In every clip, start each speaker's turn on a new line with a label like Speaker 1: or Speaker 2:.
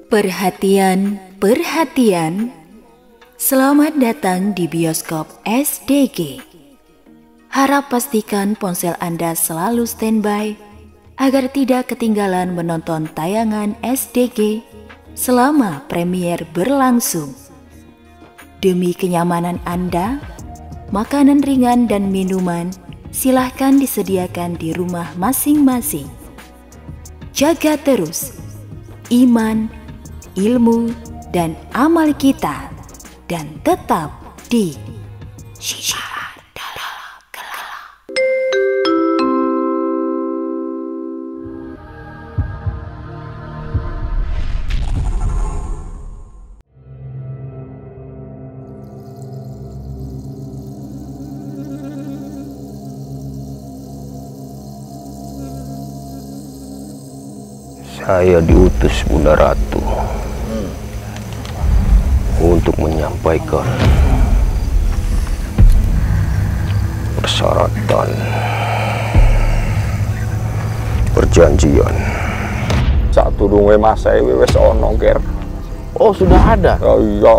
Speaker 1: Perhatian, perhatian. Selamat datang di bioskop SDG. Harap pastikan ponsel Anda selalu standby agar tidak ketinggalan menonton tayangan SDG selama premier berlangsung. Demi kenyamanan Anda, makanan ringan dan minuman silahkan disediakan di rumah masing-masing. Jaga terus iman, ilmu, dan amal kita, dan tetap di Syiar Dalam Gelap.
Speaker 2: Saya diutus Bunda Ratu untuk menyampaikan persyaratan perjanjian. Satu dungue mas saya wes ono ker.
Speaker 3: Oh, sudah ada?
Speaker 2: Oh iya.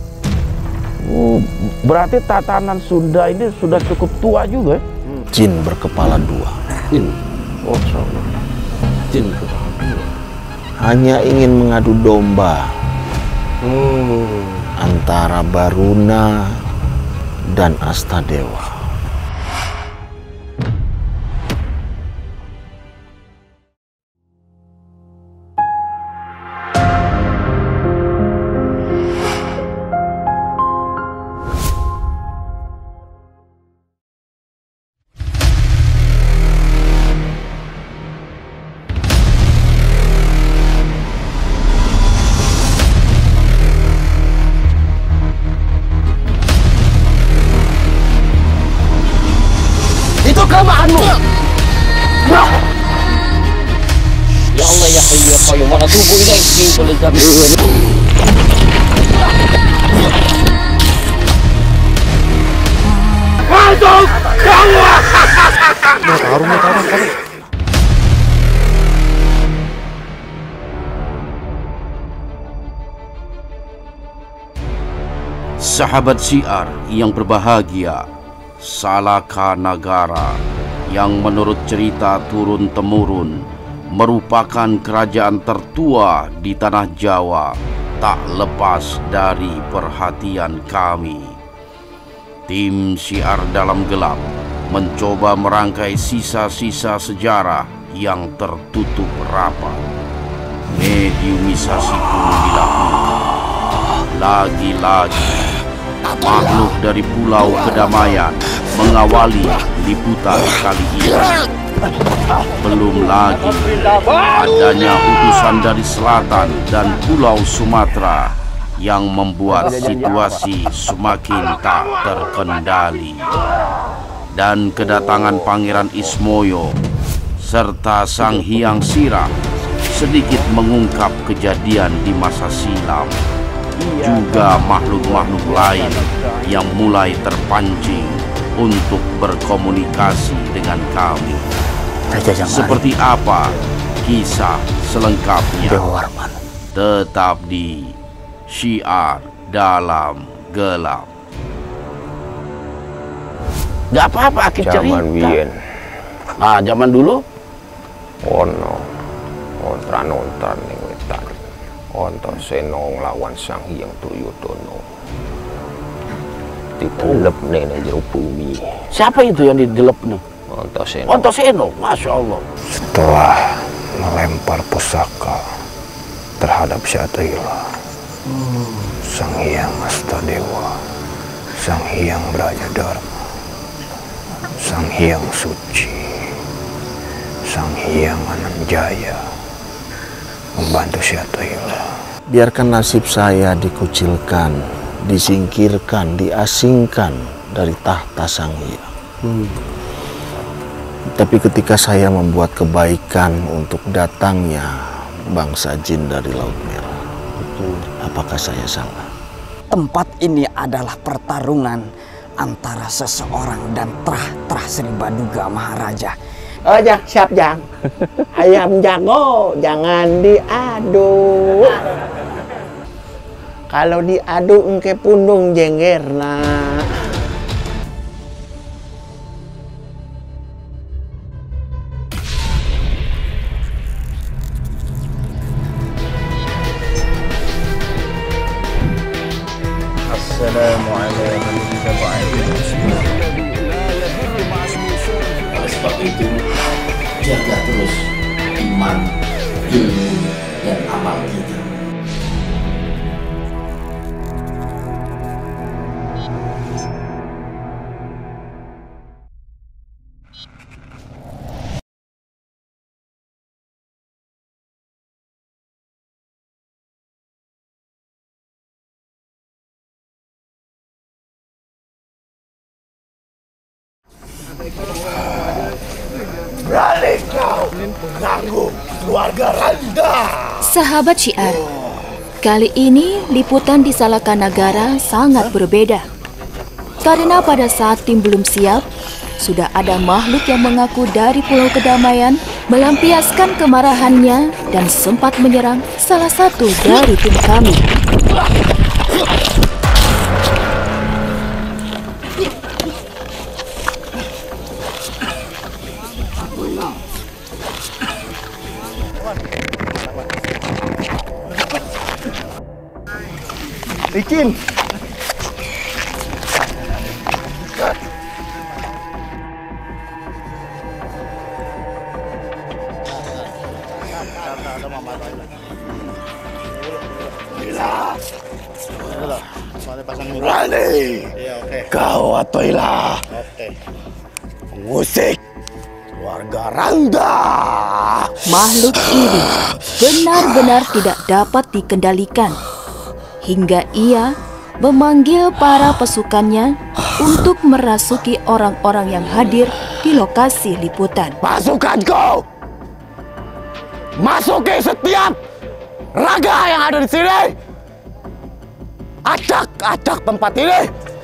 Speaker 3: Berarti tatanan Sunda ini sudah cukup tua juga ya?
Speaker 4: Jin berkepala dua.
Speaker 3: Jin? Oh, salah. Jin berkepala dua.
Speaker 4: Hanya ingin mengadu domba antara Baruna dan Astadewa.
Speaker 3: Kelemahanmu. Ya Allah ya Hayyu ya Qayyum wa natubu ilaik min kulli dzambin. Masuk semua. Taruh.
Speaker 5: Sahabat Syiar yang berbahagia, Salaka Nagara yang menurut cerita turun-temurun merupakan kerajaan tertua di tanah Jawa tak lepas dari perhatian kami. Tim Syiar Dalam Gelap mencoba merangkai sisa-sisa sejarah yang tertutup rapat. Mediumisasi pun dilakukan. Lagi-lagi makhluk dari Pulau Kedamaian mengawali liputan kali ini. Belum lagi adanya utusan dari selatan dan Pulau Sumatera yang membuat situasi semakin tak terkendali. Dan kedatangan Pangeran Ismoyo serta Sang Hyang Sirah sedikit mengungkap kejadian di masa silam. Juga makhluk-makhluk lain yang mulai terpancing untuk berkomunikasi dengan kami. Seperti apa kisah selengkapnya? Tetap di Syiar Dalam Gelap.
Speaker 3: Gak apa-apa, Akif cerita.
Speaker 2: Zaman Wien.
Speaker 3: Nah, zaman dulu?
Speaker 2: Ono ontran ning wetan. Antasena nglawan Sang Hyang Duryodana. Didelep ning jero bumi.
Speaker 3: Siapa itu yang didelep nih?
Speaker 2: Antasena.
Speaker 3: Antasena, Masya Allah.
Speaker 4: Setelah melempar pusaka terhadap Syatila, Sang Hyang Astadewa, Sang Hyang Brajadharma, Sang Hyang Suci, Sang Hyang Ananjaya membantu Syatila. Biarkan nasib saya dikucilkan, disingkirkan, diasingkan dari tahta Sang Hyang. Tapi ketika saya membuat kebaikan untuk datangnya bangsa jin dari Laut Merah, apakah saya salah?
Speaker 6: Tempat ini adalah pertarungan antara seseorang dan Trah Sri Baduga Maharaja.
Speaker 7: Oh, Jang, siap, Jang. Ayam jago, jangan diadu.
Speaker 4: Kalau diadu engke pundung jenggerna.
Speaker 2: Assalamualaikum
Speaker 5: Oleh sebab itu, jaga terus iman, ilmu, dan amal kita.
Speaker 4: Berani kau mengganggu keluarga Randa.
Speaker 1: Sahabat Syiar, kali ini liputan di Salakanagara sangat berbeda. Karena pada saat tim belum siap, sudah ada makhluk yang mengaku dari Pulau Kedamaian melampiaskan kemarahannya dan sempat menyerang salah satu dari tim kami.
Speaker 4: Ikin. Berani. Kau atoilah. Mengusik keluarga Randa.
Speaker 1: Makhluk ini benar-benar tidak dapat dikendalikan. Hingga ia memanggil para pasukannya untuk merasuki orang-orang yang hadir di lokasi liputan.
Speaker 4: Pasukanku, masuki setiap raga yang ada di sini. Acak-acak tempat ini.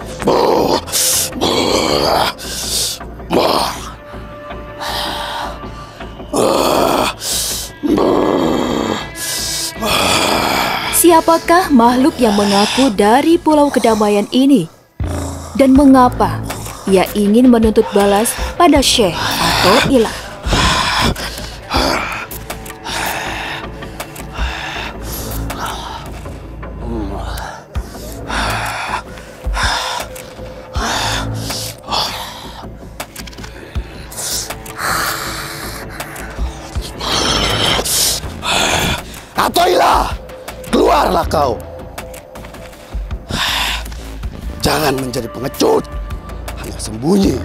Speaker 1: Siapakah makhluk yang mengaku dari Pulau Kedamaian ini? Dan mengapa ia ingin menuntut balas pada Syekh atau Ilah?
Speaker 4: Atoilah, keluarlah kau. Jangan menjadi pengecut, hanya sembunyi.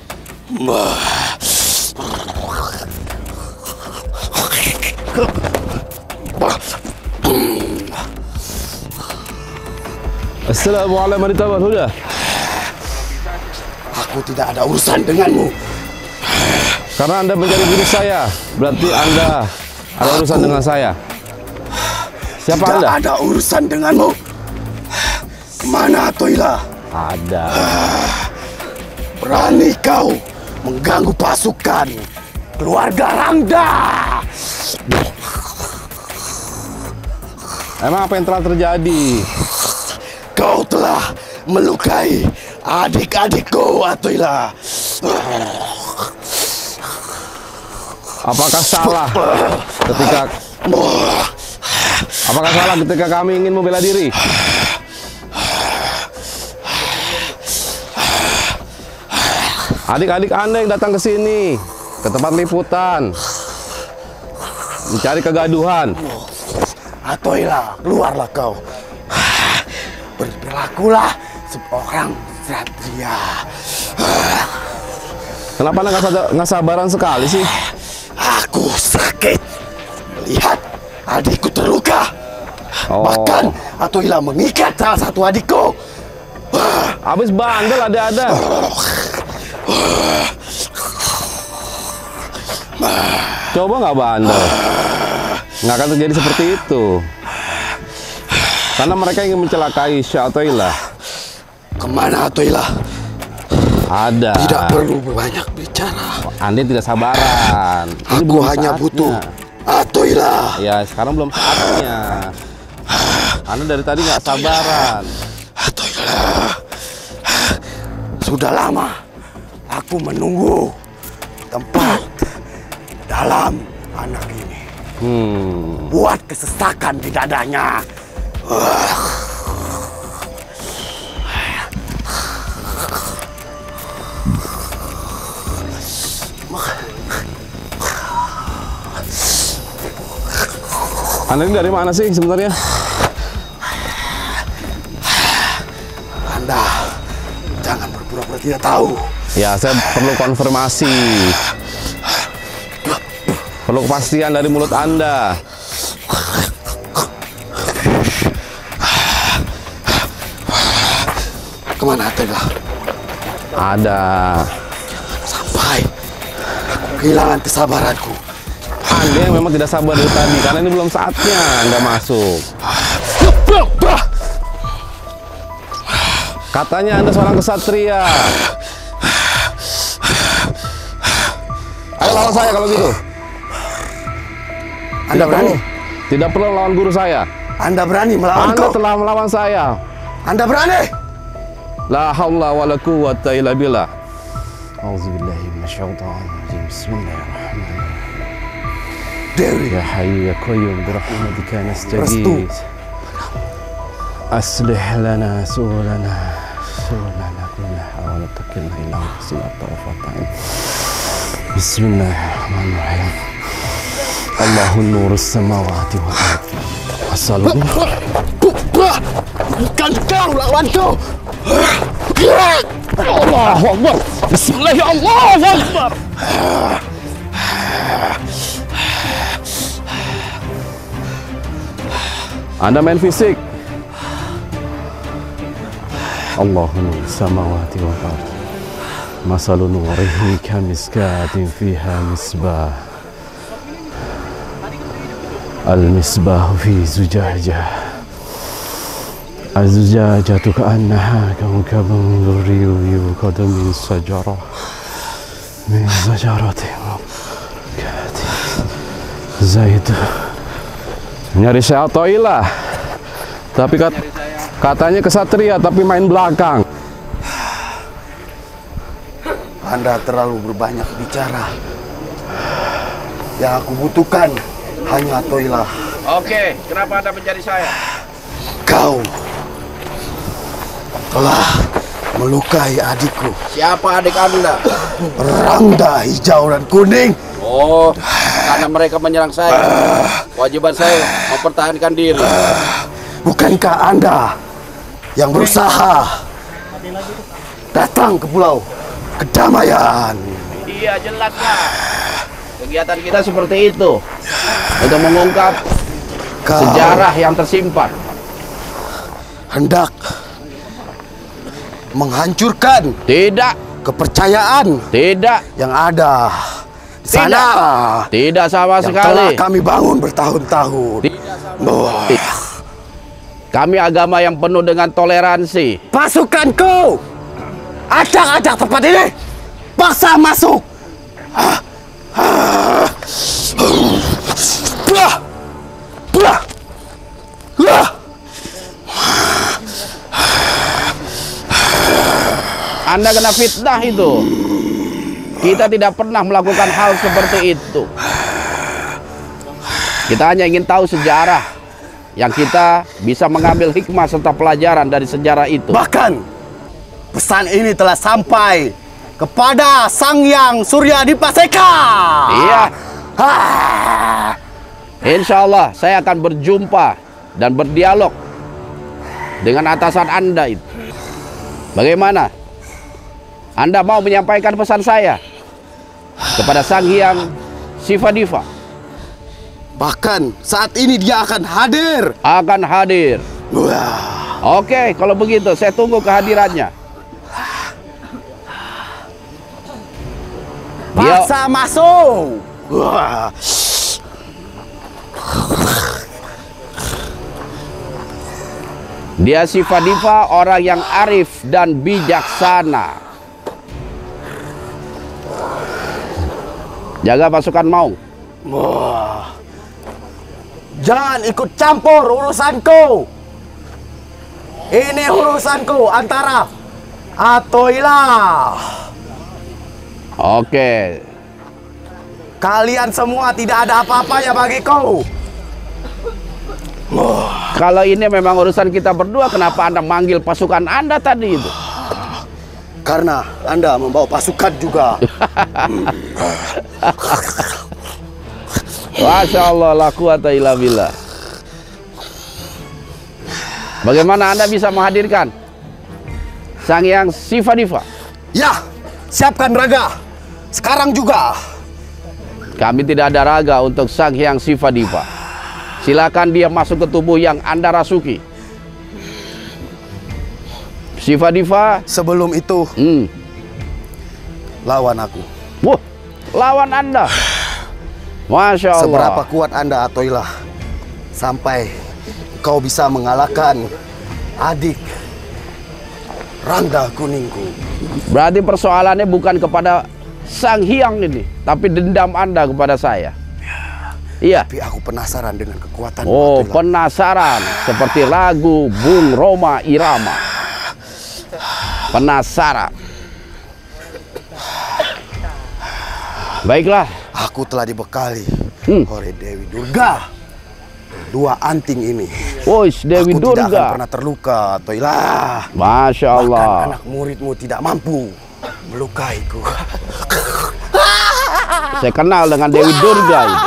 Speaker 2: Assalamualaikum warahmatullahi wabarakatuh.
Speaker 4: Aku tidak ada urusan denganmu.
Speaker 2: Karena Anda menjadi guru saya, berarti Anda ada urusan dengan saya. Siapa
Speaker 4: Tidak
Speaker 2: Anda?
Speaker 4: ada urusan denganmu. Kemana Atoilah?
Speaker 2: Ada.
Speaker 4: Berani kau mengganggu pasukan keluarga Rangda.
Speaker 2: Emang apa yang telah terjadi?
Speaker 4: Kau telah melukai adik-adikku, Atoilah.
Speaker 2: Apakah salah ketika kami ingin membela diri? Adik-adik Anda yang datang ke sini, ke tempat liputan, mencari kegaduhan.
Speaker 4: Atoilah, keluarlah kau. Berperilakulah seorang satria.
Speaker 2: Kenapa Anda nggak sabaran sekali sih?
Speaker 4: Aku sakit melihat adikku terluka.
Speaker 2: Oh.
Speaker 4: Bahkan Atoilah mengikat salah satu adikku.
Speaker 2: Habis bandel ada-ada. Coba nggak bandel, nggak akan terjadi seperti itu. Karena mereka ingin mencelakai Syekh Atoilah.
Speaker 4: Kemana Atoilah?
Speaker 2: Ada.
Speaker 4: Tidak perlu banyak bicara.
Speaker 2: Anda tidak sabaran. Ini
Speaker 4: Aku
Speaker 2: belum
Speaker 4: hanya
Speaker 2: saatnya.
Speaker 4: butuh Atoilah.
Speaker 2: Ya, sekarang belum saatnya. Anda dari tadi nggak sabaran.
Speaker 4: Atoilah. Sudah lama aku menunggu tempat dalam anak ini. Buat kesesakan di dadanya.
Speaker 2: Anda ini dari mana sih sebenarnya?
Speaker 4: Anda jangan berpura-pura tidak tahu.
Speaker 2: Ya, saya perlu konfirmasi. Perlu kepastian dari mulut Anda.
Speaker 4: Kemana Atoilah?
Speaker 2: Ada.
Speaker 4: Sampai aku kehilangan kesabaranku.
Speaker 2: Anda yang memang tidak sabar dari tadi, karena ini belum saatnya Anda masuk. Katanya Anda seorang kesatria. Ayo lawan saya kalau gitu.
Speaker 4: Anda berani?
Speaker 2: Tidak perlu lawan guru saya.
Speaker 4: Anda berani melawanku?
Speaker 2: Anda telah melawan saya.
Speaker 4: Anda berani?
Speaker 2: La haula wa la quwwata illa billah. Auzubillahi minasyaitonir rajim. Bismillahirrahmanirrahim.
Speaker 4: Dewi.
Speaker 2: Ya Hayyu ya Qayyum bi rahmatika nastaghits. Aslih lana su'lana kullaha wa la takilna ila anfusina tarfata 'ain. Bismillahirrahmanirrahim. Allahun nurus samawati wal ardi. Assalamualaikum.
Speaker 4: Bukan kau lawanku.
Speaker 2: Allahu Akbar. Bismillah, Allahu Akbar. Anda main fisik. Allahumma samawati wal ardh. Masalu nurihi kamiskatin fiha misbah. Al-misbah fi zujajah. Az-zujajatu ka'annaha kawkabun durriyun yuqadu min sajarah. Min sajaratin zaitun. Nyari saya Atoilah. Tapi katanya kesatria tapi main belakang.
Speaker 4: Anda terlalu berbanyak bicara. Yang aku butuhkan hanya Atoilah.
Speaker 3: Oke, kenapa Anda mencari saya?
Speaker 4: Kau telah melukai adikku.
Speaker 3: Siapa adik Anda?
Speaker 4: Rangda hijau dan kuning.
Speaker 3: Oh, karena mereka menyerang saya. Kewajiban saya mempertahankan diri.
Speaker 4: Bukankah Anda yang berusaha datang ke pulau kedamaian?
Speaker 3: Iya, jelaslah. Kegiatan kita seperti itu. Untuk mengungkap sejarah yang tersimpan.
Speaker 4: Hendak menghancurkan
Speaker 3: Tidak,
Speaker 4: kepercayaan
Speaker 3: tidak,
Speaker 4: yang ada di sana.
Speaker 3: tidak sama
Speaker 4: Yang
Speaker 3: sekali.
Speaker 4: telah kami bangun bertahun-tahun. Wah.
Speaker 3: Kami agama yang penuh dengan toleransi.
Speaker 4: Pasukanku acak-acak tempat ini, paksa masuk. Blah, blah, blah.
Speaker 3: Anda kena fitnah itu. Kita tidak pernah melakukan hal seperti itu. Kita hanya ingin tahu sejarah yang kita bisa mengambil hikmah serta pelajaran dari sejarah itu.
Speaker 4: Bahkan pesan ini telah sampai kepada Sang Hyang Surya Dipaseka.
Speaker 3: Iya. Insya Allah saya akan berjumpa dan berdialog dengan atasan Anda itu. Bagaimana? Anda mau menyampaikan pesan saya kepada Sang Hyang Sifadiva?
Speaker 4: Bahkan saat ini dia akan hadir.
Speaker 3: Akan hadir.
Speaker 4: Wah.
Speaker 3: Oke, kalau begitu saya tunggu kehadirannya.
Speaker 4: Paksa masuk. Wah.
Speaker 3: Dia Sifadiva, orang yang arif dan bijaksana. Jaga pasukan Maung.
Speaker 4: Wah. Jangan ikut campur urusanku.
Speaker 7: Ini urusanku antara Atoilah.
Speaker 3: Oke.
Speaker 7: Kalian semua tidak ada apa-apanya bagiku.
Speaker 3: Kalau ini memang urusan kita berdua, kenapa Anda manggil pasukan Anda tadi itu?
Speaker 7: Karena Anda membawa pasukan juga.
Speaker 3: Masya Allah, la quwata illa billah. Bagaimana Anda bisa menghadirkan Sang Hyang Sifa-Diva?
Speaker 7: Ya, siapkan raga. Sekarang juga.
Speaker 3: Kami tidak ada raga untuk Sang Hyang Sifa-Diva. Silakan dia masuk ke tubuh yang Anda rasuki. Sifa-Diva.
Speaker 7: Sebelum itu, lawan aku.
Speaker 3: Wah, lawan Anda. Masya Allah.
Speaker 7: Seberapa kuat Anda Atoilah sampai kau bisa mengalahkan adik Rangga Kuningku.
Speaker 3: Berarti persoalannya bukan kepada Sang Hyang ini, tapi dendam Anda kepada saya. Iya.
Speaker 7: Tapi aku penasaran dengan kekuatan.
Speaker 3: Oh, penasaran. Seperti lagu Bung Roma Irama. Penasaran. Baiklah.
Speaker 7: Aku telah dibekali oleh Dewi Durga. Dua anting ini.
Speaker 3: Oh, Dewi
Speaker 7: aku
Speaker 3: Durga.
Speaker 7: Tidak akan pernah terluka, Atoilah.
Speaker 3: Masya Allah.
Speaker 7: Bahkan anak muridmu tidak mampu melukaiku.
Speaker 3: Saya kenal dengan Dewi Durga itu.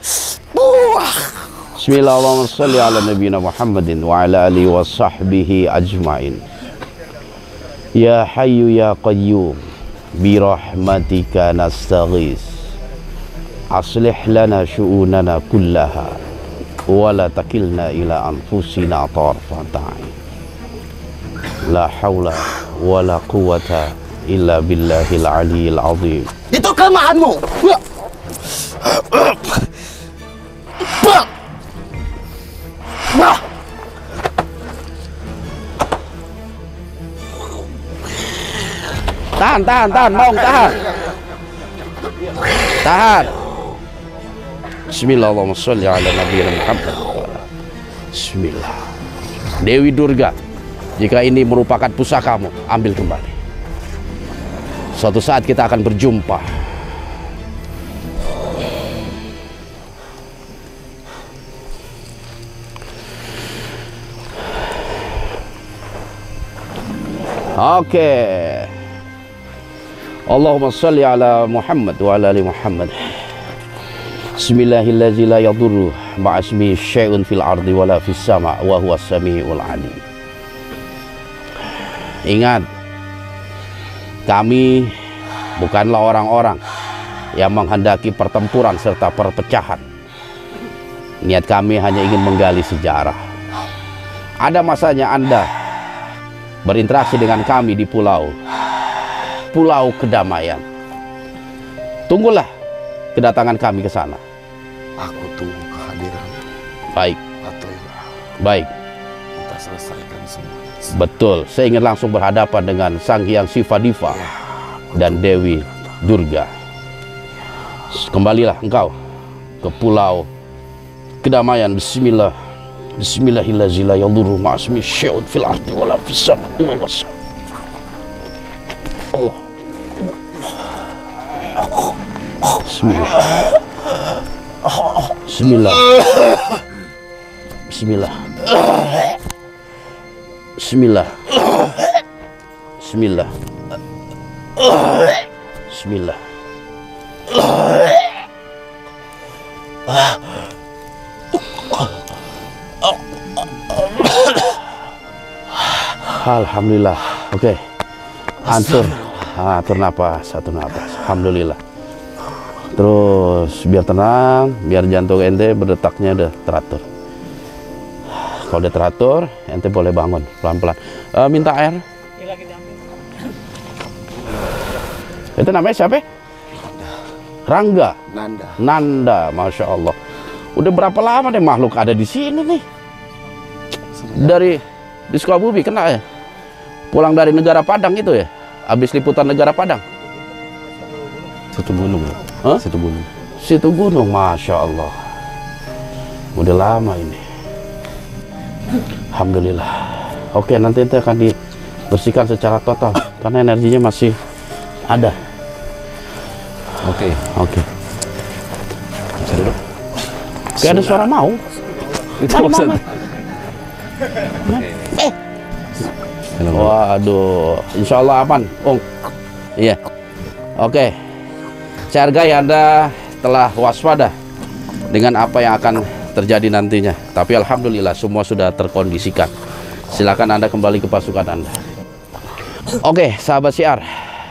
Speaker 3: Bismillahirrahmanirrahim. Ala nabiyina Muhammadin wa ala alihi wa sahbihi ajma'in. Ya Hayyu ya Qayyum bi rahmatika nastaghis. Aslih lana syu'unana kullaha wa la takilna ila anfusina tarfata ain. La haula wa la quwata illa billahil aliyil azim.
Speaker 7: Itu kelemahanmu.
Speaker 3: Tahan, Maung, tahan. Tahan. Bismillahirrahmanirrahim. Bismillah. Dewi Durga, jika ini merupakan pusakamu, ambil kembali. Suatu saat kita akan berjumpa. Oke. Allahumma salli ala Muhammad wa ala ali Muhammad. Bismillahirrahmanirrahim. La yadurru ma'asmi syai'un fil ardi wala fis sama' wa huwa samiul alim. Ingat, kami bukanlah orang-orang yang menghendaki pertempuran serta perpecahan. Niat kami hanya ingin menggali sejarah. Ada masanya Anda berinteraksi dengan kami di Pulau Kedamaian. Tunggulah kedatangan kami ke sana.
Speaker 7: Aku tunggu kehadiran.
Speaker 3: Baik.
Speaker 7: Atoilah.
Speaker 3: Baik.
Speaker 7: Kita selesaikan semua.
Speaker 3: Betul. Saya ingin langsung berhadapan dengan Sang Hyang Sifa-Diva dan Dewi Durga. Kembalilah engkau ke Pulau Kedamaian. Bismillah. Bismillahirrahmanirrahim. La yadurru ma'asmi syai'un fil ardi wala fis sama'i wa huwa Allah. Bismillah. Bismillah. Bismillah. Bismillah. Bismillah. Bismillah. Alhamdulillah. Oke. Atur napas, atur napas. Alhamdulillah. Terus biar tenang, biar jantung ente berdetaknya udah teratur. Kalau udah teratur, ente boleh bangun pelan-pelan. Minta air. Itu namanya siapa? Rangga. Nanda, Masya Allah. Udah berapa lama deh makhluk ada di sini nih? Dari di Sukabumi kena ya? Pulang dari negara Padang itu ya? Habis liputan negara Padang?
Speaker 2: Satu gunung.
Speaker 3: Hah?
Speaker 2: Satu gunung.
Speaker 3: Situ gunung, Masya Allah. Udah lama ini. Alhamdulillah. Oke, nanti itu akan dibersihkan secara total karena energinya masih ada.
Speaker 2: Oke.
Speaker 3: Oke. Bisa duduk. Kayak ada suara mau.
Speaker 2: Itu Ustaz.
Speaker 3: Waduh, insya Allah aman, Ung. Iya. Oke. Saya hargai Anda telah waspada dengan apa yang akan terjadi nantinya. Tapi alhamdulillah semua sudah terkondisikan. Silakan Anda kembali ke pasukan Anda. Oke, sahabat Syiar.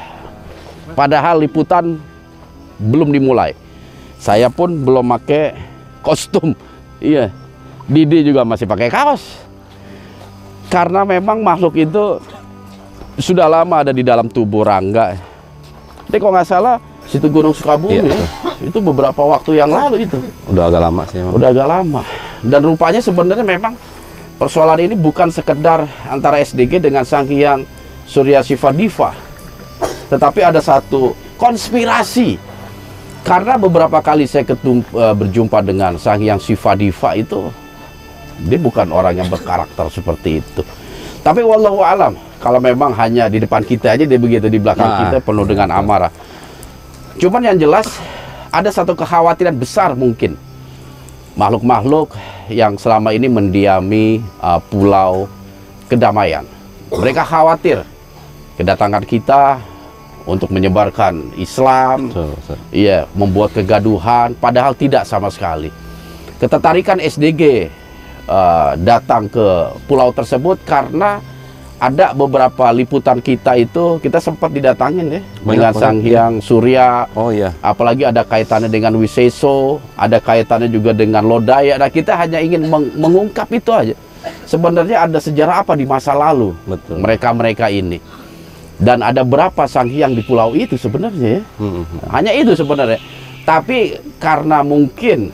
Speaker 3: Padahal liputan belum dimulai. Saya pun belum pakai kostum. Iya. Didi juga masih pakai kaos. Karena memang makhluk itu sudah lama ada di dalam tubuh Rangga. Jadi kalau nggak salah, situ Gunung Sukabumi ya, itu beberapa waktu yang lalu itu.
Speaker 2: Udah agak lama sih.
Speaker 3: Udah agak lama. Dan rupanya sebenarnya memang persoalan ini bukan sekedar antara SDG dengan Sang Hyang Surya Siva Diva. Tetapi ada satu konspirasi. Karena beberapa kali saya berjumpa dengan Sang Hyang Siva Diva itu, dia bukan orang yang berkarakter seperti itu. Tapi wallahu alam, kalau memang hanya di depan kita aja dia begitu, di belakang kita penuh dengan amarah. Cuman yang jelas ada satu kekhawatiran besar mungkin makhluk-makhluk yang selama ini mendiami pulau kedamaian. Mereka khawatir kedatangan kita untuk menyebarkan Islam, iya, membuat kegaduhan, padahal tidak sama sekali. Ketertarikan SDG datang ke pulau tersebut karena ada beberapa liputan kita itu, kita sempat didatangin ya dengan Sang Hyang Surya.
Speaker 2: Oh iya.
Speaker 3: Apalagi ada kaitannya dengan Wiseso, ada kaitannya juga dengan Lodaya. Nah, kita hanya ingin mengungkap itu aja. Sebenarnya ada sejarah apa di masa lalu mereka-mereka ini. Dan ada berapa Sang Hyang di pulau itu sebenarnya ya. Hanya itu sebenarnya. Tapi karena mungkin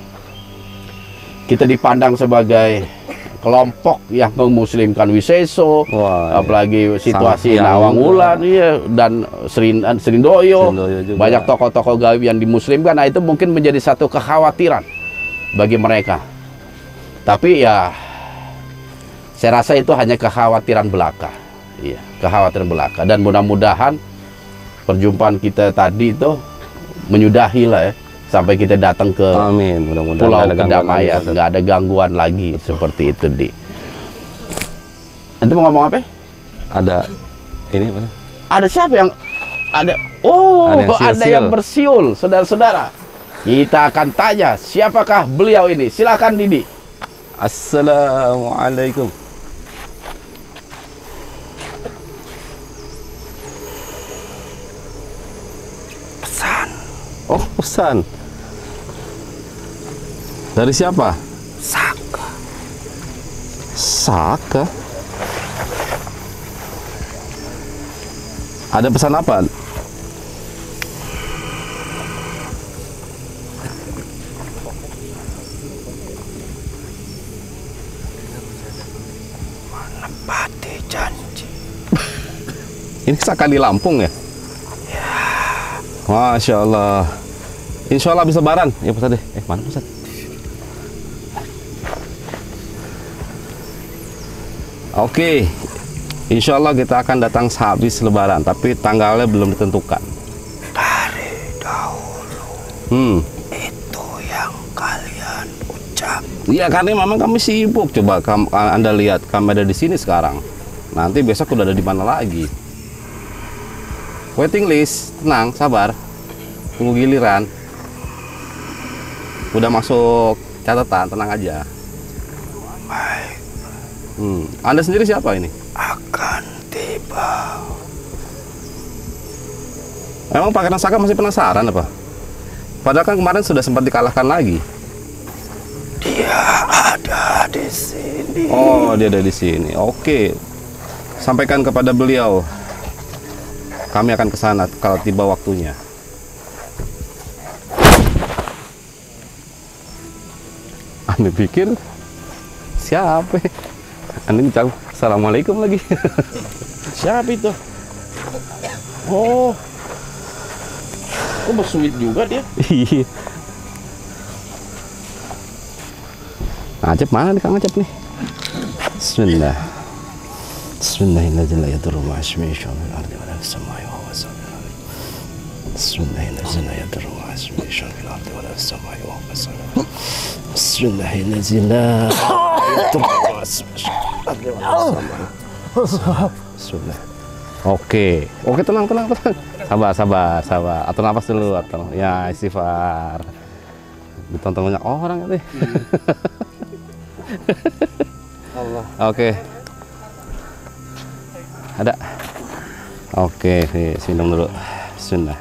Speaker 3: kita dipandang sebagai kelompok yang memuslimkan Wiseso, apalagi situasi Nawang Wulan, iya, dan Serindoyo, banyak tokoh-tokoh gaib yang dimuslimkan. Nah, itu mungkin menjadi satu kekhawatiran bagi mereka. Tapi ya, saya rasa itu hanya kekhawatiran belaka, iya, kekhawatiran belaka. Dan mudah-mudahan perjumpaan kita tadi itu menyudahi lah ya. Sampai kita datang ke pulau kedamaian, nggak ada gangguan lagi seperti itu di. Nanti mau ngomong apa?
Speaker 2: Ada ini apa?
Speaker 3: Ada siapa yang ada? Oh, ada yang bersiul, saudara-saudara. Kita akan tanya siapakah beliau ini. Silakan Didi.
Speaker 2: Assalamualaikum.
Speaker 3: Pesan.
Speaker 2: Oh, pesan. Dari siapa?
Speaker 3: Saka.
Speaker 2: Saka? Ada pesan apa?
Speaker 3: Menepati janji.
Speaker 2: Ini Saka di Lampung ya?
Speaker 3: Ya.
Speaker 2: Masya Allah. Insya Allah bisa lebaran. Ya Ustaz deh. Mana Ustaz? Oke, insya Allah kita akan datang sehabis lebaran, tapi tanggalnya belum ditentukan.
Speaker 3: Dari dahulu, itu yang kalian ucap.
Speaker 2: Iya, karena memang kami sibuk. Coba Anda lihat, kami ada di sini sekarang. Nanti besok udah ada di mana lagi. Waiting list, tenang, sabar. Tunggu giliran. Udah masuk catatan, tenang aja.
Speaker 3: Baik.
Speaker 2: Anda sendiri siapa ini?
Speaker 3: Akan tiba.
Speaker 2: Emang Pangeran Saka masih penasaran apa? Padahal kan kemarin sudah sempat dikalahkan lagi.
Speaker 3: Dia ada di sini.
Speaker 2: Oh, dia ada di sini. Oke. Sampaikan kepada beliau. Kami akan ke sana kalau tiba waktunya. Anda pikir siapa? Anda bicara Assalamualaikum lagi.
Speaker 3: Siapa itu? Oh, kok bersuit juga dia?
Speaker 2: Iya. Ngacep mana nih Kang Ngacep nih? Bismillah.
Speaker 3: Bismillahirrahmanirrahim. La yadurru ma'a ismihi syai'un fil ardi wa la fis samai wa huwa as-sami'ul 'alim. Bismillahirrahmanirrahim. La yadurru ma'a ismihi syai'un fil ardi wa la fis samai wa huwa as-sami'ul 'alim. Bismillahirrahmanirrahim. La yadurru ma'a ismihi syai'un fil ardi wa la fis samai. Bismillah. Oke, tenang. Sabar. Atur nafas dulu, atur. Ya, istighfar. Ditonton banyak orang ini.
Speaker 2: Allah.
Speaker 3: Oke. Ada. Oke, minum dulu. Bismillah.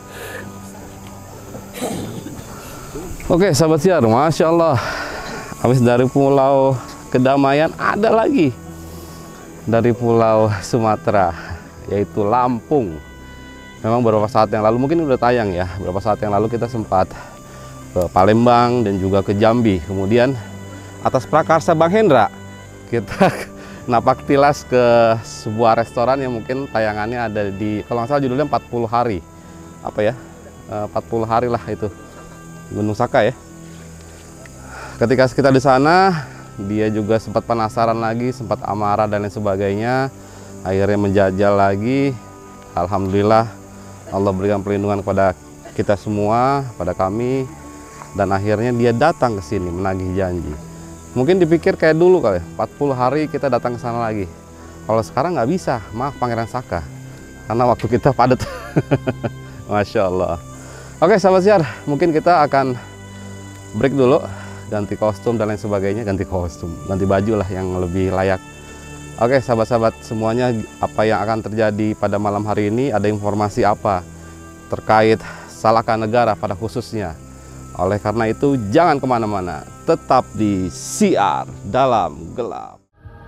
Speaker 3: Oke, sahabat siar, Masya Allah. Habis dari Pulau Kedamaian, ada lagi dari Pulau Sumatera, yaitu Lampung. Memang beberapa saat yang lalu, mungkin udah tayang ya, beberapa saat yang lalu kita sempat ke Palembang dan juga ke Jambi. Kemudian atas prakarsa Bang Hendra, kita napak tilas ke sebuah restoran yang mungkin tayangannya ada di, kalau nggak salah judulnya 40 hari. Apa ya? 40 hari lah itu. Gunung Saka ya. Ketika kita di sana, dia juga sempat penasaran lagi, sempat amarah dan lain sebagainya. Akhirnya menjajal lagi. Alhamdulillah Allah berikan perlindungan kepada kita semua, pada kami. Dan akhirnya dia datang ke sini menagih janji. Mungkin dipikir kayak dulu kali, 40 hari kita datang ke sana lagi. Kalau sekarang nggak bisa, maaf Pangeran Saka. Karena waktu kita padat. Masya Allah. Oke sahabat siar, mungkin kita akan break dulu. Ganti kostum dan lain sebagainya, ganti baju lah yang lebih layak. Oke sahabat-sahabat semuanya, apa yang akan terjadi pada malam hari ini, ada informasi apa terkait Salaka Negara pada khususnya. Oleh karena itu jangan kemana-mana, tetap di Siar Dalam Gelap.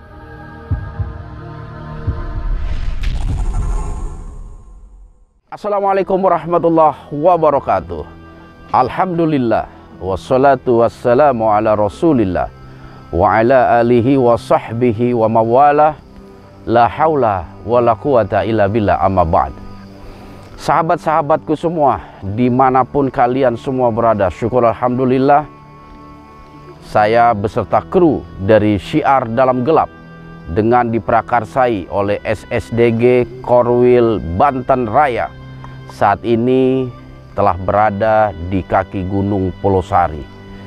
Speaker 3: Assalamualaikum warahmatullahi wabarakatuh. Alhamdulillah, wassalatu wassalamu ala rasulillah wa ala alihi wa sahbihi wa mawalah. La haula wa la quwata illa billah, amma ba'd. Sahabat-sahabatku semua, dimanapun kalian semua berada, syukur alhamdulillah, saya beserta kru dari Syiar Dalam Gelap dengan diprakarsai oleh SSDG Korwil Banten Raya, saat ini telah berada di kaki Gunung Polosari.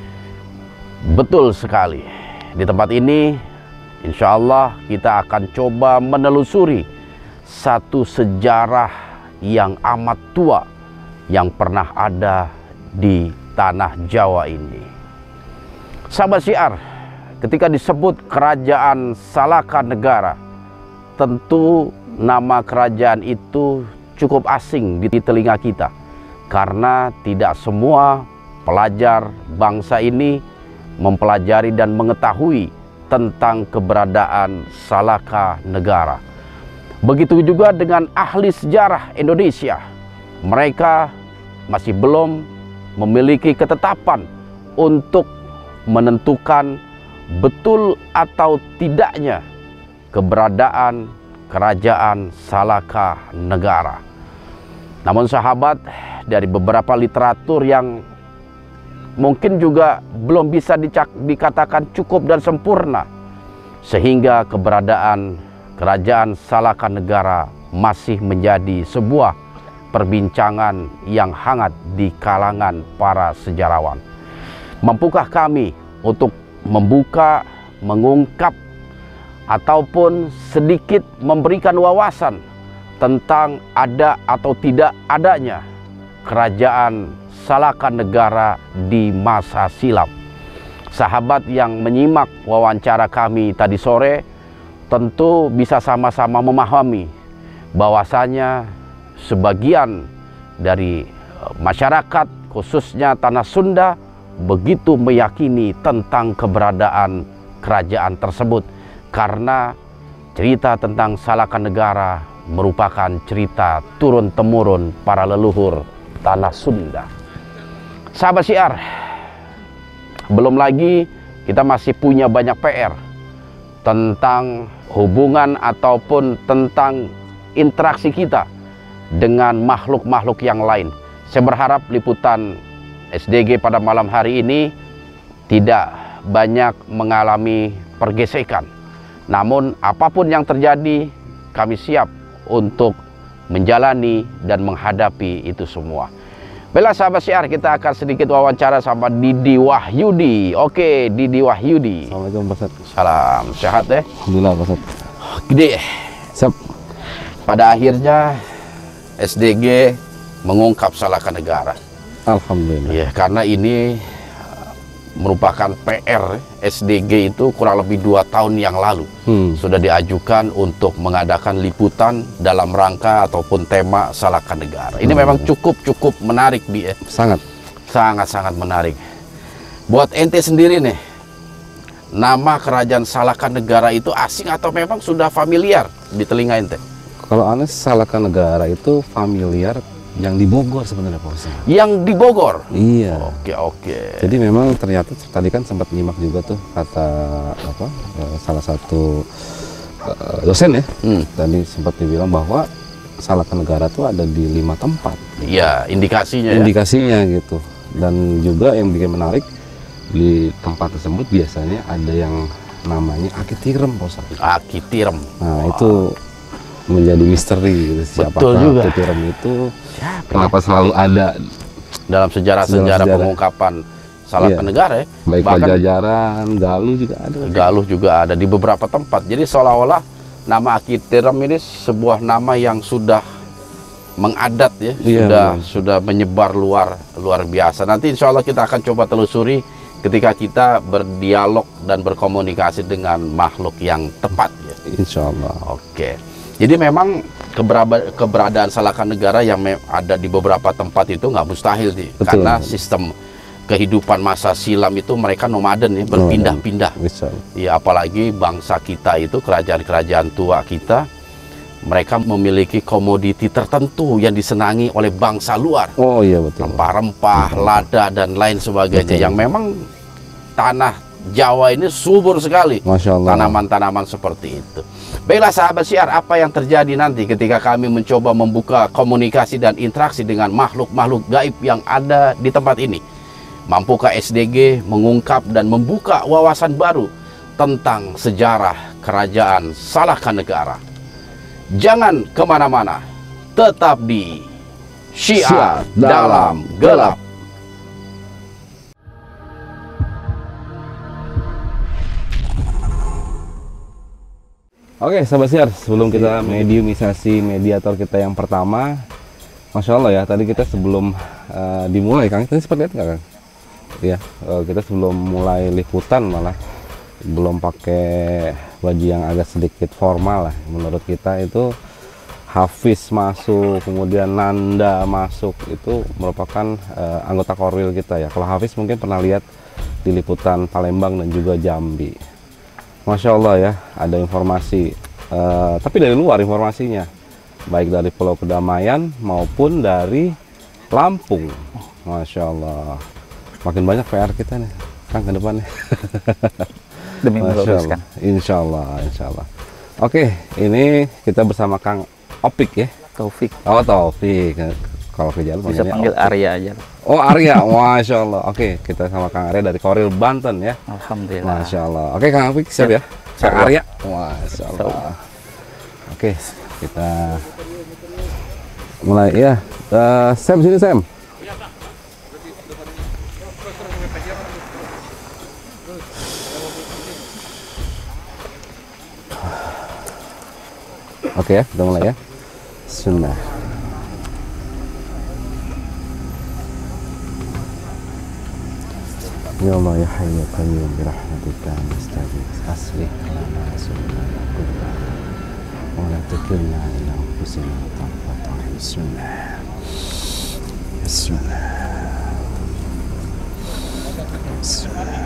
Speaker 3: Betul sekali, di tempat ini insya Allah kita akan coba menelusuri satu sejarah yang amat tua yang pernah ada di tanah Jawa ini. Sahabat Syiar, ketika disebut Kerajaan Salaka Negara, tentu nama kerajaan itu cukup asing di telinga kita, karena tidak semua pelajar bangsa ini mempelajari dan mengetahui tentang keberadaan Salaka Negara. Begitu juga dengan ahli sejarah Indonesia, mereka masih belum memiliki ketetapan untuk menentukan betul atau tidaknya keberadaan Kerajaan Salaka Negara. Namun sahabat, dari beberapa literatur yang mungkin juga belum bisa dikatakan cukup dan sempurna, sehingga keberadaan Kerajaan Salaka Negara masih menjadi sebuah perbincangan yang hangat di kalangan para sejarawan. Mampukah kami untuk membuka, mengungkap, ataupun sedikit memberikan wawasan tentang ada atau tidak adanya Kerajaan Salaka Negara di masa silam? Sahabat yang menyimak wawancara kami tadi sore tentu bisa sama-sama memahami bahwasanya sebagian dari masyarakat, khususnya tanah Sunda, begitu meyakini tentang keberadaan kerajaan tersebut, karena cerita tentang Salaka Negara merupakan cerita turun-temurun para leluhur tanah Sunda. Sahabat Syiar, belum lagi kita masih punya banyak PR tentang hubungan ataupun tentang interaksi kita dengan makhluk-makhluk yang lain. Saya berharap liputan SDG pada malam hari ini tidak banyak mengalami pergesekan, Namun apapun yang terjadi, kami siap untuk menjalani dan menghadapi itu semua. Baiklah sahabat syiar, kita akan sedikit wawancara sama Didi Wahyudi. Oke, Didi Wahyudi.
Speaker 2: Assalamualaikum Pak Ustadz.
Speaker 3: Salam sehat ya.
Speaker 2: Alhamdulillah Pak Ustadz.
Speaker 3: Gede.
Speaker 2: Siap.
Speaker 3: Pada akhirnya SDG mengungkap Salahkan Negara.
Speaker 2: Alhamdulillah.
Speaker 3: Ya, karena ini merupakan PR SDG itu kurang lebih 2 tahun yang lalu sudah diajukan untuk mengadakan liputan dalam rangka ataupun tema Salahkan Negara. Ini memang cukup menarik, Bi. Sangat menarik. Buat ente sendiri nih, nama kerajaan Salahkan Negara itu asing atau memang sudah familiar di telinga ente?
Speaker 2: Kalau aneh Salahkan Negara itu familiar yang di Bogor sebenarnya Pak Ustadz.
Speaker 3: Yang di Bogor?
Speaker 2: Iya.
Speaker 3: Oke.
Speaker 2: Jadi memang ternyata tadi kan sempat nyimak juga tuh kata salah satu dosen ya. Tadi sempat dibilang bahwa Salahkan Negara tuh ada di 5 tempat.
Speaker 3: Iya, indikasinya.
Speaker 2: Indikasinya gitu. Dan juga yang bikin menarik di tempat tersebut biasanya ada yang namanya Aki Tirem Pak Ustadz.
Speaker 3: Aki Tirem.
Speaker 2: Nah, itu menjadi misteri gitu.
Speaker 3: Betul juga.
Speaker 2: Aki Tirem itu kenapa selalu ada
Speaker 3: dalam sejarah pengungkapan Salahkan Negara ya.
Speaker 2: Baik
Speaker 3: Bahkan
Speaker 2: Pajajaran, Galuh juga ada.
Speaker 3: Galuh juga ada di beberapa tempat. Jadi seolah-olah nama Aki Tirem ini sebuah nama yang sudah mengadat ya, sudah menyebar luar biasa. Nanti insya Allah kita akan coba telusuri ketika kita berdialog dan berkomunikasi dengan makhluk yang tepat ya.
Speaker 2: Insya Allah.
Speaker 3: Oke. Jadi memang keberadaan Salahkan Negara yang ada di beberapa tempat itu nggak mustahil sih, karena sistem kehidupan masa silam itu mereka nomaden ya, berpindah-pindah. Ya, apalagi bangsa kita itu kerajaan-kerajaan tua kita, mereka memiliki komoditi tertentu yang disenangi oleh bangsa luar.
Speaker 2: Oh iya betul.
Speaker 3: Rempah-rempah, lada dan lain sebagainya yang memang tanah Jawa ini subur sekali.
Speaker 2: Masya Allah.
Speaker 3: Tanaman-tanaman seperti itu. Baiklah sahabat syiar, apa yang terjadi nanti ketika kami mencoba membuka komunikasi dan interaksi dengan makhluk-makhluk gaib yang ada di tempat ini? Mampukah SDG mengungkap dan membuka wawasan baru tentang sejarah kerajaan Salahkan Negara? Jangan kemana-mana, tetap di Syiar Dalam Gelap.
Speaker 2: Oke, sahabat syiar, sebelum kita mediumisasi mediator kita yang pertama, Masya Allah ya, tadi kita sebelum dimulai, Kang, tadi sempat lihat nggak, Kang? Ya, kita sebelum mulai liputan malah belum pakai baju yang agak sedikit formal lah. Menurut kita itu Hafiz masuk, kemudian Nanda masuk, itu merupakan anggota Korwil kita ya. Kalau Hafiz mungkin pernah lihat di liputan Palembang dan juga Jambi. Masya Allah ya, ada informasi, tapi dari luar informasinya, baik dari Pulau Kedamaian maupun dari Lampung. Masya Allah, makin banyak PR kita nih, Kang, ke depannya.
Speaker 6: Demi meluruskan.
Speaker 2: Insya Allah, insya Allah. Oke, ini kita bersama Kang Opik ya.
Speaker 6: Taufik.
Speaker 2: Oh, Taufik. Kalau ke jalan
Speaker 6: Bisa panggil
Speaker 2: Opik.
Speaker 6: Arya aja.
Speaker 2: Oh, Arya, Masya Allah. Oke, kita sama Kang Arya dari Korwil Banten ya.
Speaker 6: Alhamdulillah.
Speaker 2: Masya Allah. Oke, Kang Opik siap ya? Kang Arya. Masya Allah. Oke, kita mulai ya. Sam, sini Sam. Oke ya, kita mulai ya. Sunnah. Ya Allah ya Hayyu ya Qayyum bi rahmatika nastaghith aslih lana sunnana kullaha wa la takilna ila anfusina tarfata 'ain. Sunnah. Sunnah. Sunnah.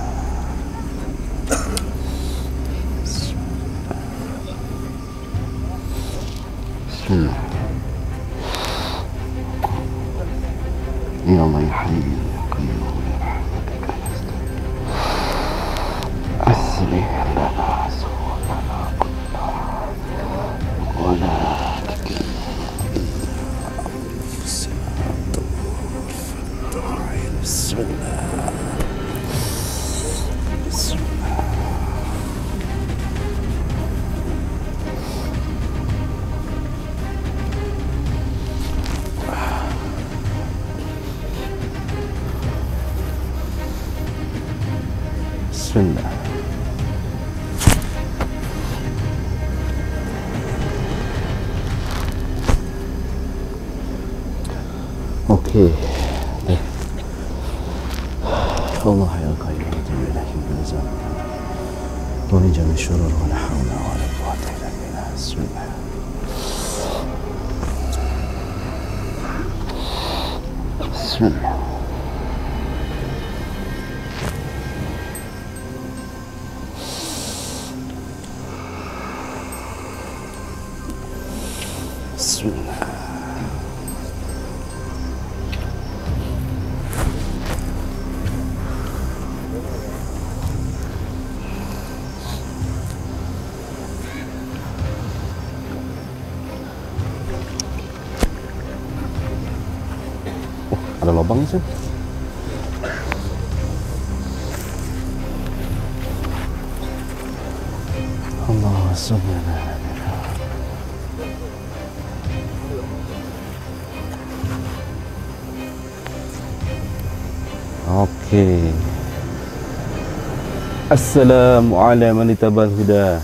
Speaker 2: Ya Allah ya Hayyu ya Qayyum bi rahmatika nastaghith aslih lana sunnana kullaha wa la takilna ila anfusina tarfata 'ain. Sunnah. Sunnah. Bismillah. Oke. Allah ya qayyum wa min jami' syurur wa la hawla wa la quwwata illa billah. Bismillah. Bismillah. Bismillah. Ada lubang sih. Allah subhanahu. Oke. Assalamualaikum warahmatullahi wabarakatuh.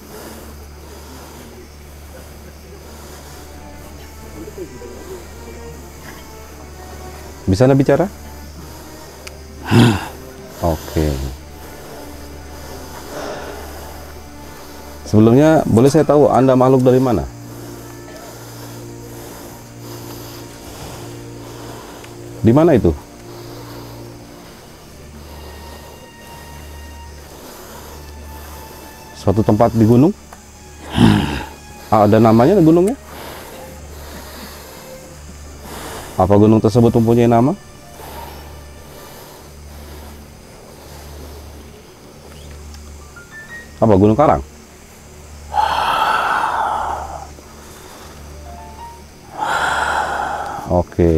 Speaker 2: Bisa Anda bicara? Oke. Sebelumnya, boleh saya tahu Anda makhluk dari mana? Di mana itu? Suatu tempat di gunung? Ada namanya gunungnya? Apa gunung tersebut mempunyai nama? Apa Gunung Karang? Oke.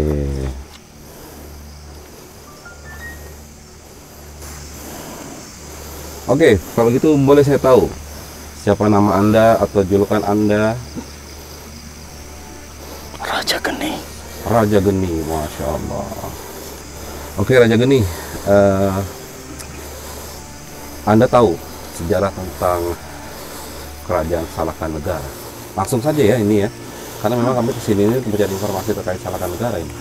Speaker 2: Oke, kalau gitu boleh saya tahu siapa nama Anda atau julukan Anda?
Speaker 4: Raja Geni.
Speaker 2: Raja Geni, Masya Allah. Oke, Raja Geni, Anda tahu sejarah tentang kerajaan Salakan Negara? Langsung saja ya ini ya, karena memang kami kesini ini untuk mencari informasi terkait Salakan Negara ini.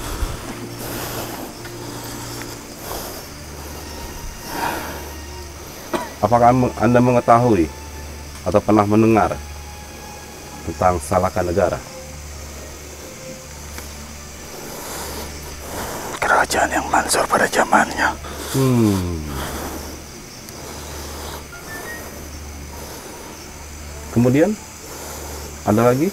Speaker 2: Apakah Anda mengetahui atau pernah mendengar tentang Salakan Negara?
Speaker 4: Kerajaan yang mansur pada zamannya.
Speaker 2: Kemudian ada lagi?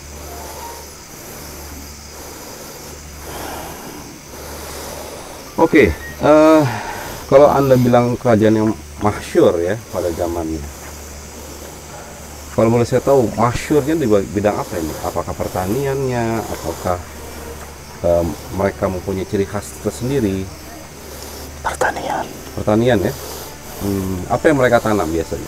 Speaker 2: Oke, kalau Anda bilang kerajaan yang masyhur ya pada zamannya, kalau boleh saya tahu masyhurnya di bidang apa ini? Apakah pertaniannya, ataukah mereka mempunyai ciri khas tersendiri?
Speaker 4: Pertanian.
Speaker 2: Pertanian ya. Apa yang mereka tanam biasanya?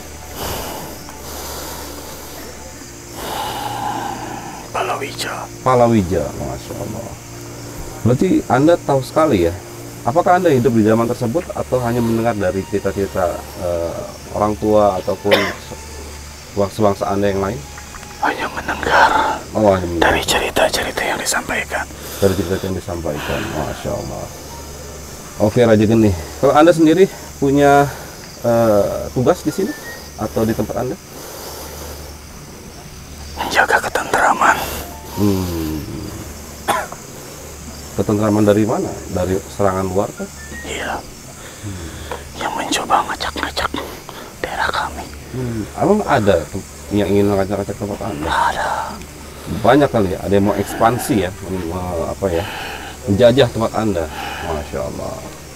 Speaker 4: Palawija.
Speaker 2: Palawija, Masya Allah. Berarti Anda tahu sekali ya. Apakah Anda hidup di zaman tersebut atau hanya mendengar dari cerita-cerita orang tua ataupun sebangsa Anda yang lain?
Speaker 4: Hanya mendengar.
Speaker 2: Oh, hanya mendengar.
Speaker 4: Dari cerita-cerita yang disampaikan.
Speaker 2: Dari cerita yang disampaikan, Masya Allah. Oke, Raja Geni, kalau Anda sendiri punya tugas di sini atau di tempat Anda?
Speaker 4: Menjaga ketentraman.
Speaker 2: Ketentraman dari mana? Dari serangan luar kan?
Speaker 4: Iya. Yang mencoba ngacak-ngacak daerah kami.
Speaker 2: Emang ada yang ingin ngacak-ngacak tempat Anda?
Speaker 4: Ada.
Speaker 2: Banyak kali ya, ada yang mau ekspansi ya, menjajah tempat Anda. Masya Allah.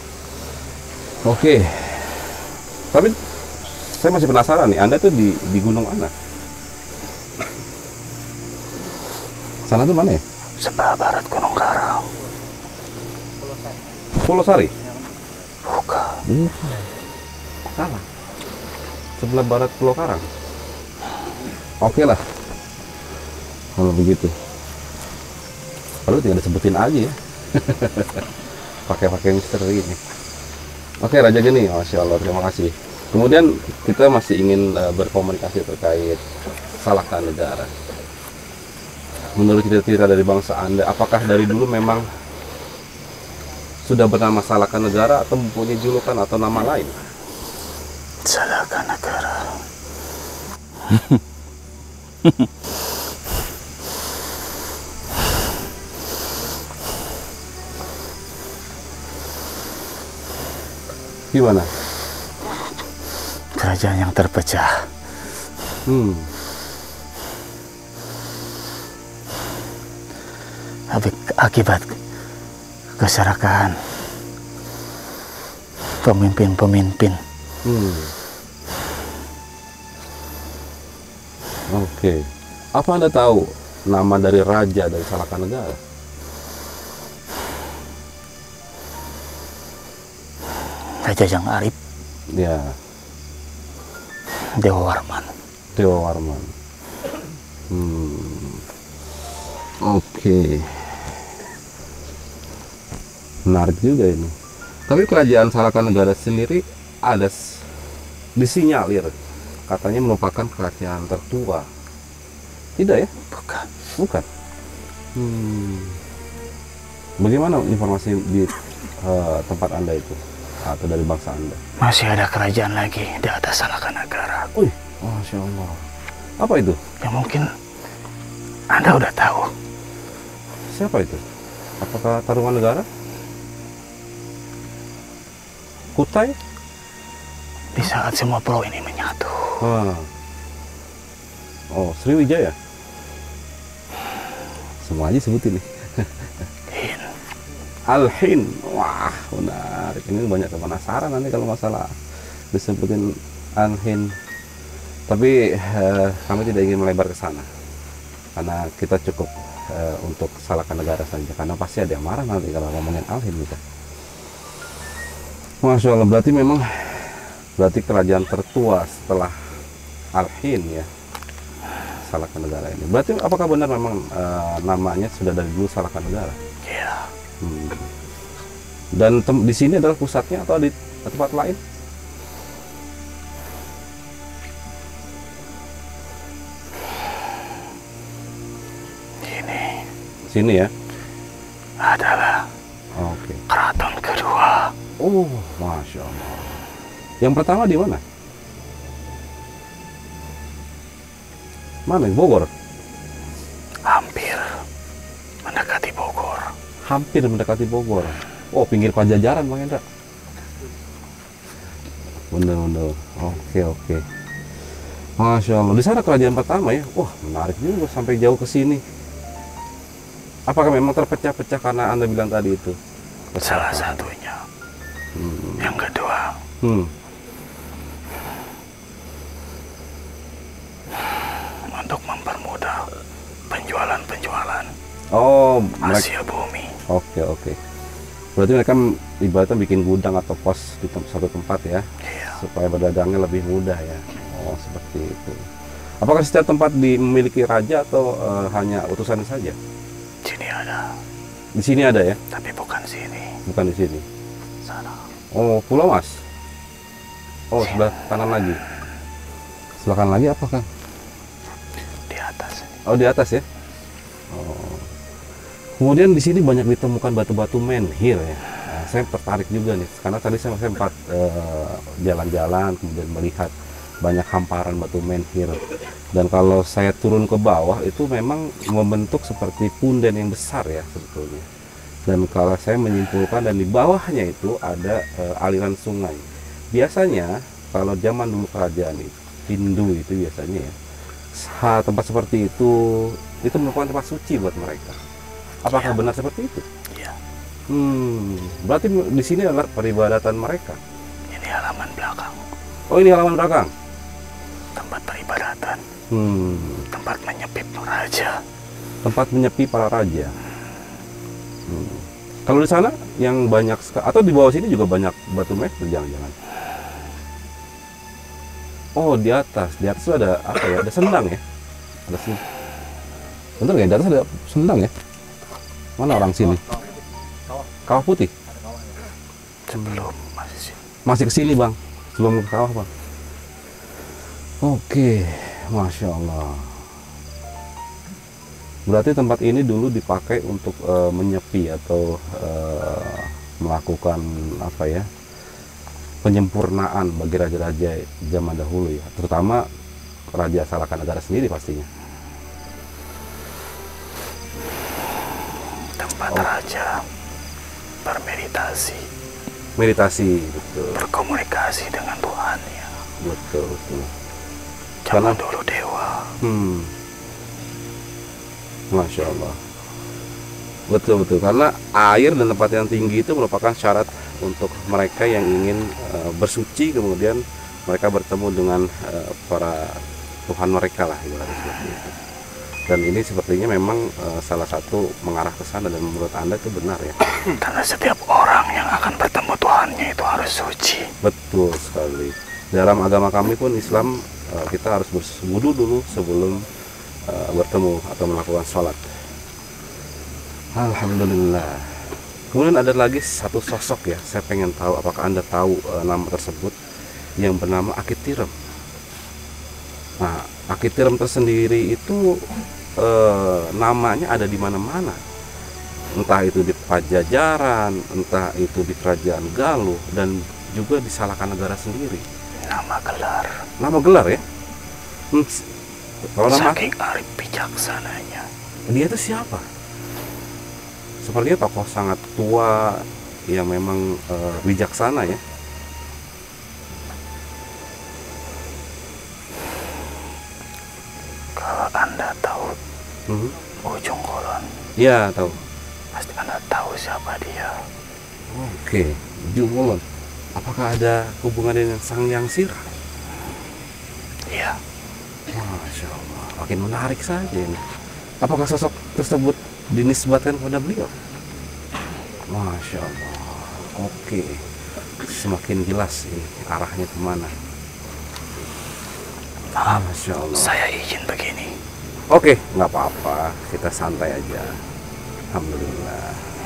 Speaker 2: Oke, tapi saya masih penasaran nih, Anda tuh di gunung mana? Sana tuh mana ya?
Speaker 4: Sebelah barat Gunung Karang.
Speaker 2: Pulau Sari?
Speaker 4: Bukan.
Speaker 2: Salah. Sebelah barat Pulau Karang. Oke lah, kalau begitu. Lalu tinggal disebutin aja ya. Pakai misteri ini. Oke, Raja Geni, Masya Allah, terima kasih. Kemudian kita masih ingin berkomunikasi terkait Salaka Negara. Menurut cerita-cerita dari bangsa Anda, apakah dari dulu memang sudah bernama Salaka Negara atau mempunyai julukan atau nama lain?
Speaker 6: Salaka Negara.
Speaker 2: Gimana?
Speaker 6: Kerajaan yang terpecah. Akibat keserakahan pemimpin-pemimpin.
Speaker 2: Oke. Apa Anda tahu nama dari raja dari Salaka Negara?
Speaker 6: Raja Jang Arif,
Speaker 2: Ya,
Speaker 6: Dewa Warman.
Speaker 2: Dewa Warman. Oke. Menarik juga ini. Tapi kerajaan Salaka Negara sendiri ada disinyalir katanya merupakan kerajaan tertua. Tidak ya?
Speaker 6: Bukan.
Speaker 2: Bukan. Bagaimana informasi di tempat Anda itu atau dari bangsa Anda?
Speaker 6: Masih ada kerajaan lagi di atas Salaka Negara.
Speaker 2: Wih, Masya Allah. Apa itu?
Speaker 6: Yang mungkin Anda udah tahu.
Speaker 2: Siapa itu? Apakah Taruman Negara? Kutai?
Speaker 6: Di saat semua pulau ini menyatu.
Speaker 2: Oh, Sriwijaya? Semua aja sebutin nih.
Speaker 6: Hin.
Speaker 2: Al-Hin. Wah, menarik. Ini banyak penasaran nanti kalau masalah disebutin Al-Hin. Tapi kami tidak ingin melebar ke sana. Karena kita cukup untuk Salaka Negara saja. Karena pasti ada yang marah nanti kalau ngomongin Al-Hin kita. Masya Allah, berarti kerajaan tertua setelah Al-Hin ya, Salaka Negara ini. Berarti apakah benar memang namanya sudah dari dulu Salaka Negara?
Speaker 6: Iya.
Speaker 2: Dan di sini adalah pusatnya atau di tempat lain? Sini ya?
Speaker 6: Adalah
Speaker 2: Oke.
Speaker 6: keraton kedua.
Speaker 2: Oh, Masya Allah. Yang pertama di mana? Mana? Bogor?
Speaker 6: Hampir mendekati Bogor.
Speaker 2: Hampir mendekati Bogor. Oh, pinggir Pajajaran, Bang Hendra. Bener. Oke. Masya Allah. Di sana kerajaan pertama ya. Wah, menarik juga sampai jauh ke sini. Apakah memang terpecah-pecah karena Anda bilang tadi itu?
Speaker 6: Salah satunya. Yang kedua, untuk mempermudah penjualan
Speaker 2: Oh,
Speaker 6: hasil bumi.
Speaker 2: Oke. Berarti mereka ibaratnya bikin gudang atau pos di satu tempat ya,
Speaker 6: Iya.
Speaker 2: supaya berdagangnya lebih mudah ya. Oh, seperti itu. Apakah setiap tempat memiliki raja atau hanya utusan saja?
Speaker 6: Sini ada,
Speaker 2: Di sini ada ya?
Speaker 6: tapi bukan sini.
Speaker 2: Bukan di sini.
Speaker 6: Sana.
Speaker 2: Oh, Pulau Mas. Oh, sebelah kanan lagi. Sebelah kanan lagi apa, Kang?
Speaker 6: Di atas.
Speaker 2: Oh, di atas ya. Oh. Kemudian di sini banyak ditemukan batu-batu menhir ya. Nah, saya tertarik juga nih, karena tadi saya sempat jalan-jalan kemudian melihat banyak hamparan batu menhir. Dan kalau saya turun ke bawah itu memang membentuk seperti punden yang besar ya sebetulnya. Dan kalau saya menyimpulkan dan di bawahnya itu ada aliran sungai. Biasanya kalau zaman dulu kerajaan Hindu itu biasanya ya, tempat seperti itu merupakan tempat suci buat mereka. Apakah benar seperti itu?
Speaker 6: Iya.
Speaker 2: Berarti di sini adalah peribadatan mereka.
Speaker 6: Ini halaman belakang.
Speaker 2: Oh, ini halaman belakang.
Speaker 6: Tempat peribadatan. Tempat menyepip raja.
Speaker 2: Tempat menyepi para raja. Kalau di sana yang banyak atau di bawah sini juga banyak batu menhir jangan-jangan. Oh, di atas itu ada apa ya? Ada sendang ya? Ada sendang. Bener nggak? Di atas ada sendang ya? Mana orang sini? Kawah putih.
Speaker 6: Sebelum masih sini.
Speaker 2: Masih ke sini bang, sebelum ke kawah bang. Oke, masya Allah. Berarti tempat ini dulu dipakai untuk menyepi atau melakukan apa ya, penyempurnaan bagi raja-raja zaman dahulu ya, terutama Raja Salakanagara sendiri pastinya.
Speaker 8: Tempat raja bermeditasi,
Speaker 2: Meditasi, betul,
Speaker 8: berkomunikasi dengan Tuhannya.
Speaker 2: betul, betul.
Speaker 8: Zaman dulu dewa.
Speaker 2: Masya Allah. Betul, betul. Karena air dan tempat yang tinggi itu merupakan syarat untuk mereka yang ingin bersuci, kemudian mereka bertemu dengan para Tuhan mereka lah, ibaratnya seperti itu. Dan ini sepertinya memang salah satu mengarah ke sana, dan menurut Anda itu benar ya?
Speaker 8: Karena setiap orang yang akan bertemu Tuhannya itu harus suci.
Speaker 2: Betul sekali. Dalam agama kami pun Islam, kita harus berwudu dulu sebelum bertemu atau melakukan sholat. Alhamdulillah. Kemudian ada lagi satu sosok ya, saya pengen tahu apakah Anda tahu nama tersebut, yang bernama Akitirem. Nah, Akitirem tersendiri itu namanya ada di mana-mana. Entah itu di Pajajaran, entah itu di Kerajaan Galuh, dan juga di Salakanagara sendiri.
Speaker 8: Nama gelar.
Speaker 2: Nama gelar ya? Kalau nama
Speaker 8: Saking arif bijaksananya.
Speaker 2: dia itu siapa? Sepertinya tokoh sangat tua yang memang bijaksana ya.
Speaker 8: Kalau Anda tahu Ujung Kulon,
Speaker 2: Iya tahu.
Speaker 8: pasti Anda tahu siapa dia.
Speaker 2: Oke, Ujung Kulon. Apakah ada hubungan dengan Sang Hyang Sirah?
Speaker 8: Iya.
Speaker 2: Masya Allah, makin menarik saja ini. Apakah sosok tersebut dinisbatkan kepada beliau? Masya Allah. Oke, semakin jelas ini arahnya kemana.
Speaker 8: Maaf,
Speaker 2: Masya Allah.
Speaker 8: saya izin begini.
Speaker 2: Oke, nggak apa-apa, kita santai aja. Alhamdulillah.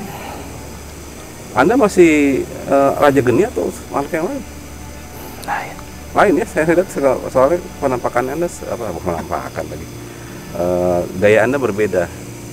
Speaker 2: Anda masih Raja Geni atau makhluk yang lain?
Speaker 8: Lain.
Speaker 2: Lain ya, saya lihat soalnya penampakan Anda bukan penampakan lagi. Gaya Anda berbeda.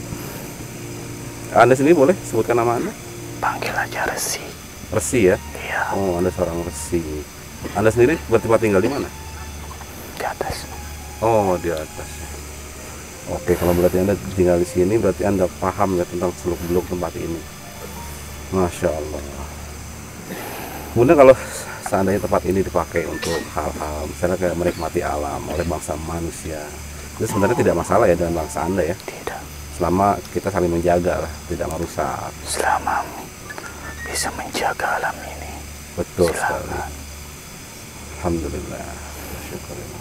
Speaker 2: Anda sendiri boleh sebutkan nama Anda?
Speaker 8: Panggil aja Resi.
Speaker 2: Resi ya?
Speaker 8: Iya,
Speaker 2: Oh, Anda seorang Resi. Anda sendiri bertempat tinggal di mana?
Speaker 8: di atas.
Speaker 2: Oh, di atas. Oke, kalau berarti Anda tinggal di sini, berarti Anda paham ya tentang seluk-beluk tempat ini. Masya Allah. Kemudian kalau seandainya tempat ini dipakai untuk hal-hal misalnya kayak menikmati alam oleh bangsa manusia, itu sebenarnya tidak masalah ya dengan bangsa Anda ya,
Speaker 8: Tidak.
Speaker 2: selama kita saling menjaga lah, tidak merusak.
Speaker 8: Selama bisa menjaga alam ini.
Speaker 2: Betul sekali.
Speaker 8: Silakan.
Speaker 2: Alhamdulillah. Syukurillah.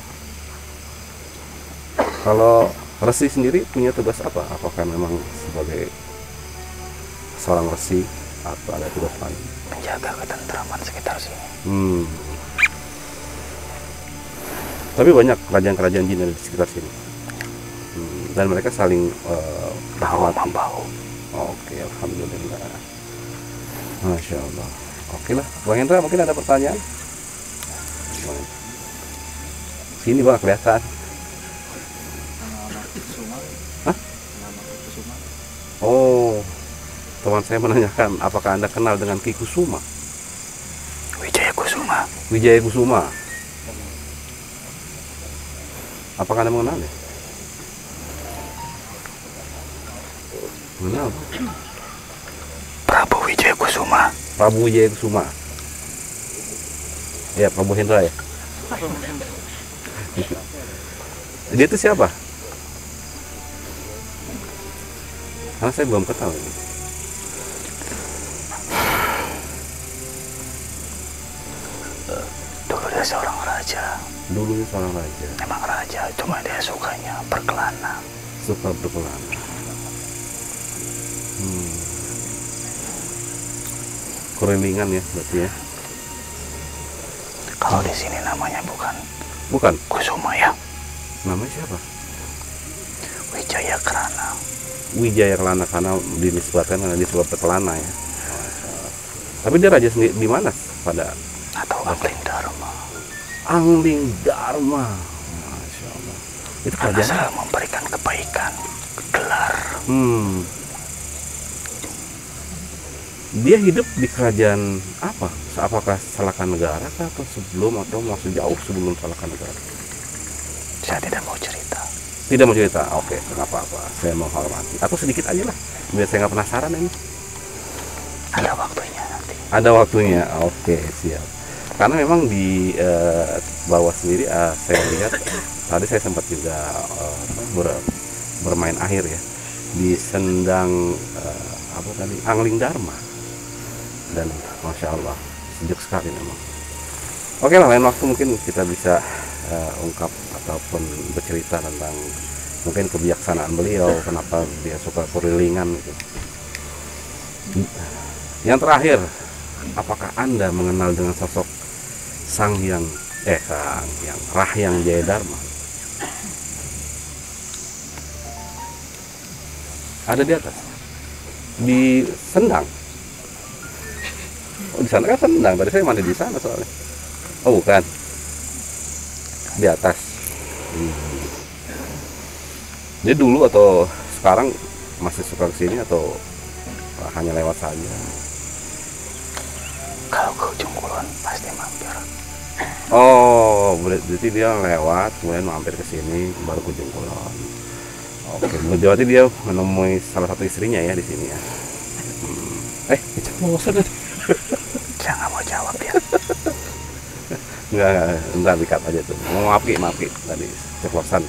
Speaker 2: Kalau Resi sendiri punya tugas apa? Apakah memang sebagai seorang Resi atau ada tugas lain?
Speaker 8: Menjaga ketentraman sekitar sini.
Speaker 2: Tapi banyak kerajaan-kerajaan jin ada di sekitar sini. Dan mereka saling
Speaker 8: Bahu
Speaker 2: menghormati.
Speaker 8: membahu.
Speaker 2: Oke, alhamdulillah. Masya Allah. Oke lah, Bang Hendra mungkin ada pertanyaan? Sini Bang, kelihatan. Hah? Oh, teman saya menanyakan apakah Anda kenal dengan Ki Kusuma?
Speaker 8: Wijaya Kusuma.
Speaker 2: Wijaya Kusuma. Apakah Anda mengenalnya? Mengenal.
Speaker 8: Prabu Wijaya Kusuma.
Speaker 2: Prabu Wijaya Kusuma. Ya, Prabu Hendra ya. Dia itu siapa? Karena saya belum kenal ini.
Speaker 8: Dulu dia seorang raja.
Speaker 2: Dulunya seorang raja,
Speaker 8: Memang raja, cuma dia sukanya berkelana.
Speaker 2: suka berkelana. Kurilingan ya berarti ya.
Speaker 8: Kalau di sini namanya bukan
Speaker 2: Bukan.
Speaker 8: Kusuma ya,
Speaker 2: Namanya siapa?
Speaker 8: Wijaya Krana.
Speaker 2: Wijaya Kelana, karena dinisbatkan karena dia suka berkelana ya. Tapi dia raja sendiri di mana pada
Speaker 8: atau Angling Dharma.
Speaker 2: Angling Dharma. Masya Allah. Itu
Speaker 8: Karena
Speaker 2: kerajaan.
Speaker 8: selalu memberikan kebaikan, gelar.
Speaker 2: Dia hidup di kerajaan apa? Apakah Salaka Negara kah, atau sebelum, atau masih jauh sebelum Salaka Negara?
Speaker 8: Saya tidak mau cerita.
Speaker 2: Tidak mau cerita? Oke, nggak apa-apa. Saya menghormati. Atau sedikit aja lah, biar saya nggak penasaran ini.
Speaker 8: Ada waktunya nanti.
Speaker 2: Ada waktunya. Oke, siap. Karena memang di bawah sendiri saya lihat tadi saya sempat juga bermain air ya di sendang apa tadi, Angling Dharma, dan masya Allah sejuk sekali memang. Oke lah, lain waktu mungkin kita bisa ungkap ataupun bercerita tentang mungkin kebijaksanaan beliau, kenapa dia suka kurilingan gitu. Yang terakhir, apakah Anda mengenal dengan sosok Rahyang Jayadharma? Ada di atas, di sendang. Oh, di sana kan sendang. Tadi saya mandi di sana soalnya. Oh bukan, di atas. Dia dulu atau sekarang masih suka kesini atau hanya lewat saja?
Speaker 8: Kalau ke Ujung Kulon pasti mampir.
Speaker 2: Oh, berarti dia lewat, kemudian mampir ke sini, baru ke Ujung Kulon. Oke, berarti dia menemui salah satu istrinya ya di sini ya. Mau usah tadi.
Speaker 8: Jangan mau jawab ya.
Speaker 2: Enggak, entar dikat aja tuh. Maaf Ki, tadi ceplosan.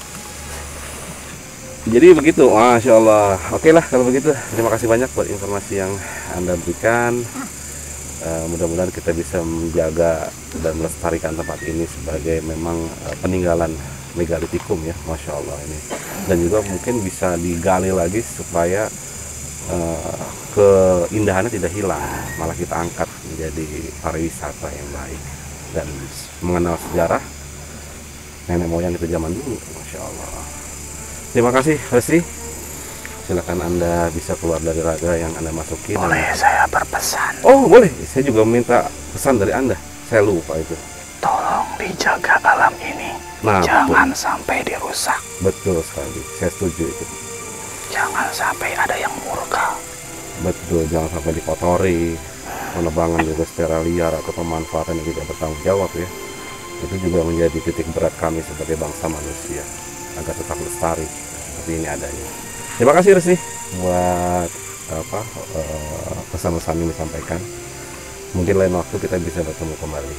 Speaker 2: Jadi begitu, Masya Allah. Oke lah kalau begitu. Terima kasih banyak buat informasi yang Anda berikan. Mudah-mudahan kita bisa menjaga dan melestarikan tempat ini sebagai memang peninggalan megalitikum ya, Masya Allah ini. Dan juga mungkin bisa digali lagi supaya keindahannya tidak hilang, malah kita angkat menjadi pariwisata yang baik dan mengenal sejarah nenek moyang itu zaman dulu, Masya Allah. Terima kasih Resi. Silakan Anda bisa keluar dari raga yang Anda masuki.
Speaker 8: Boleh saya berpesan?
Speaker 2: Oh boleh, saya juga minta pesan dari Anda. Saya lupa itu.
Speaker 8: Tolong dijaga alam ini.
Speaker 2: Nah,
Speaker 8: Jangan sampai dirusak.
Speaker 2: Betul sekali, saya setuju itu.
Speaker 8: Jangan sampai ada yang murka.
Speaker 2: Betul, jangan sampai dikotori. Penebangan juga secara liar atau pemanfaatan yang tidak bertanggung jawab ya. Itu juga menjadi titik berat kami sebagai bangsa manusia agar tetap lestari seperti ini adanya. Terima kasih Resi buat pesan-pesan yang disampaikan. Mungkin lain waktu kita bisa bertemu kembali.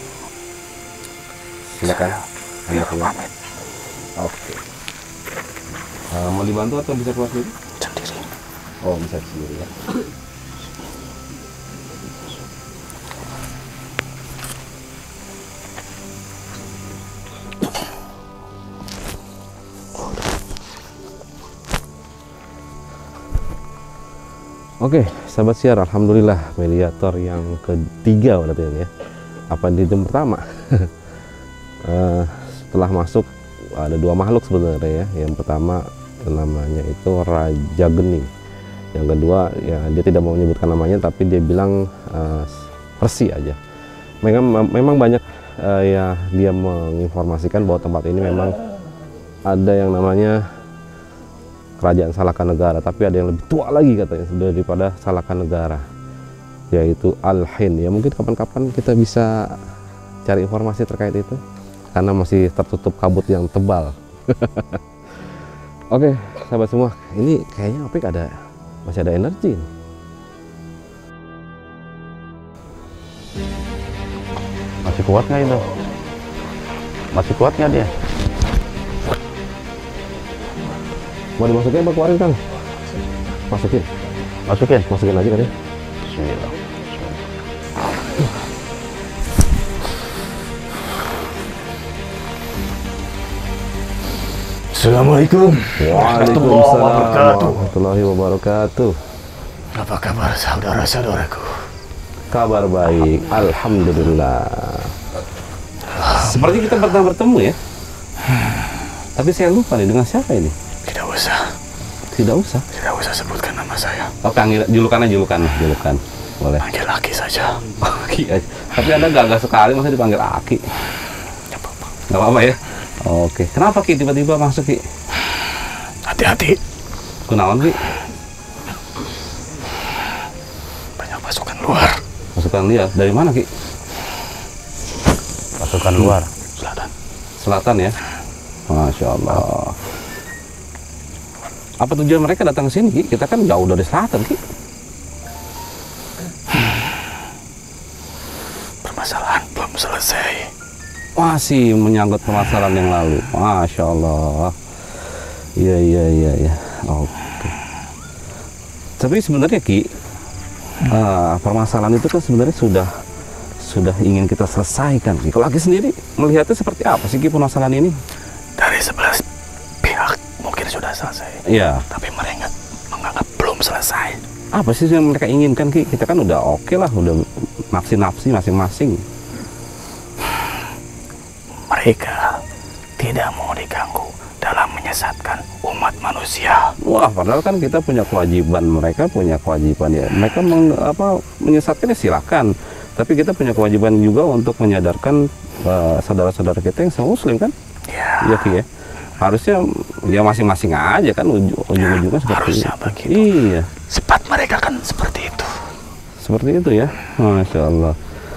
Speaker 2: Silakan. Anda keluar.
Speaker 8: Pamit.
Speaker 2: Oke. Mau dibantu atau bisa keluar sendiri?
Speaker 8: Sendiri.
Speaker 2: Oh bisa sendiri ya. Oke, sahabat siar, alhamdulillah mediator yang ketiga berarti ini ya. Apa di jam pertama? Setelah masuk ada dua makhluk sebenarnya ya. Yang pertama namanya itu Raja Geni. Yang kedua ya dia tidak mau menyebutkan namanya tapi dia bilang Resi aja. Memang banyak ya dia menginformasikan bahwa tempat ini memang ada yang namanya Kerajaan Salaka Negara, tapi ada yang lebih tua lagi katanya daripada Salaka Negara, yaitu Al-Hin. Ya mungkin kapan-kapan kita bisa cari informasi terkait itu karena masih tertutup kabut yang tebal. Oke, sahabat semua, ini kayaknya Opik masih ada energi nih.
Speaker 3: Masih kuat nggak itu? Masih kuat nggak dia?
Speaker 2: Mau dimasukin apa keluarin Kang? Masukin. Masukin aja kan ya.
Speaker 3: Bismillah.
Speaker 8: Assalamualaikum.
Speaker 2: Waalaikumsalam warahmatullahi wabarakatuh.
Speaker 8: Apa kabar saudara-saudaraku?
Speaker 2: Kabar baik, alhamdulillah. Seperti kita pernah bertemu ya. Tapi saya lupa nih dengan siapa ini.
Speaker 8: Tidak usah.
Speaker 2: Tidak usah.
Speaker 8: Tidak usah sebutkan nama saya.
Speaker 2: Oh Kang, julukan. Boleh.
Speaker 8: Panggil Aki saja.
Speaker 2: Aki aja. Tapi Anda gagah sekali masa dipanggil Aki. Nggak apa-apa ya? Oke. Kenapa Ki tiba-tiba masuk Ki?
Speaker 8: Hati-hati.
Speaker 2: Kunaon Ki?
Speaker 8: Banyak pasukan luar.
Speaker 2: Pasukan liar. Dari mana Ki?
Speaker 3: Pasukan luar.
Speaker 8: Selatan.
Speaker 2: Selatan ya? Masya Allah. Apa tujuan mereka datang ke sini Ki? Kita kan jauh dari selatan Ki.
Speaker 8: Permasalahan belum selesai.
Speaker 2: Masih menyangkut permasalahan yang lalu. Masya Allah. Iya. Oke. Tapi sebenarnya Ki, permasalahan itu kan sebenarnya sudah ingin kita selesaikan Ki. Kalau Aki sendiri melihatnya seperti apa sih Ki permasalahan ini?
Speaker 8: Dari 11 pihak mungkin sudah selesai.
Speaker 2: Iya.
Speaker 8: Tapi mereka menganggap belum selesai.
Speaker 2: Apa sih yang mereka inginkan Ki? Kita kan udah oke lah, udah nafsi-nafsi masing-masing.
Speaker 8: Mereka tidak mau diganggu dalam menyesatkan umat manusia.
Speaker 2: Wah, padahal kan kita punya kewajiban, mereka punya kewajiban ya. Mereka menyesatkan ya silakan. Tapi kita punya kewajiban juga untuk menyadarkan saudara-saudara kita yang muslim kan? Iya Ki ya. Harusnya ya masing-masing aja kan ujung-ujungnya seperti
Speaker 8: harusnya
Speaker 2: itu.
Speaker 8: begitu.
Speaker 2: Iya.
Speaker 8: Sifat mereka kan seperti itu.
Speaker 2: Seperti itu ya. Masya Allah.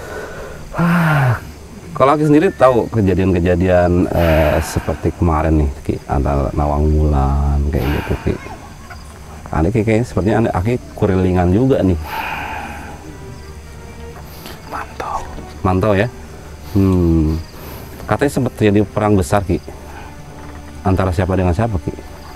Speaker 2: Kalau Aki sendiri tahu kejadian-kejadian seperti kemarin nih Ki, antara Nawang Wulan kayak gitu Ki. Ane kayaknya sepertinya Aki kurilingan juga nih. Mantau ya. Katanya sempat terjadi perang besar Ki. Antara siapa dengan siapa Ki?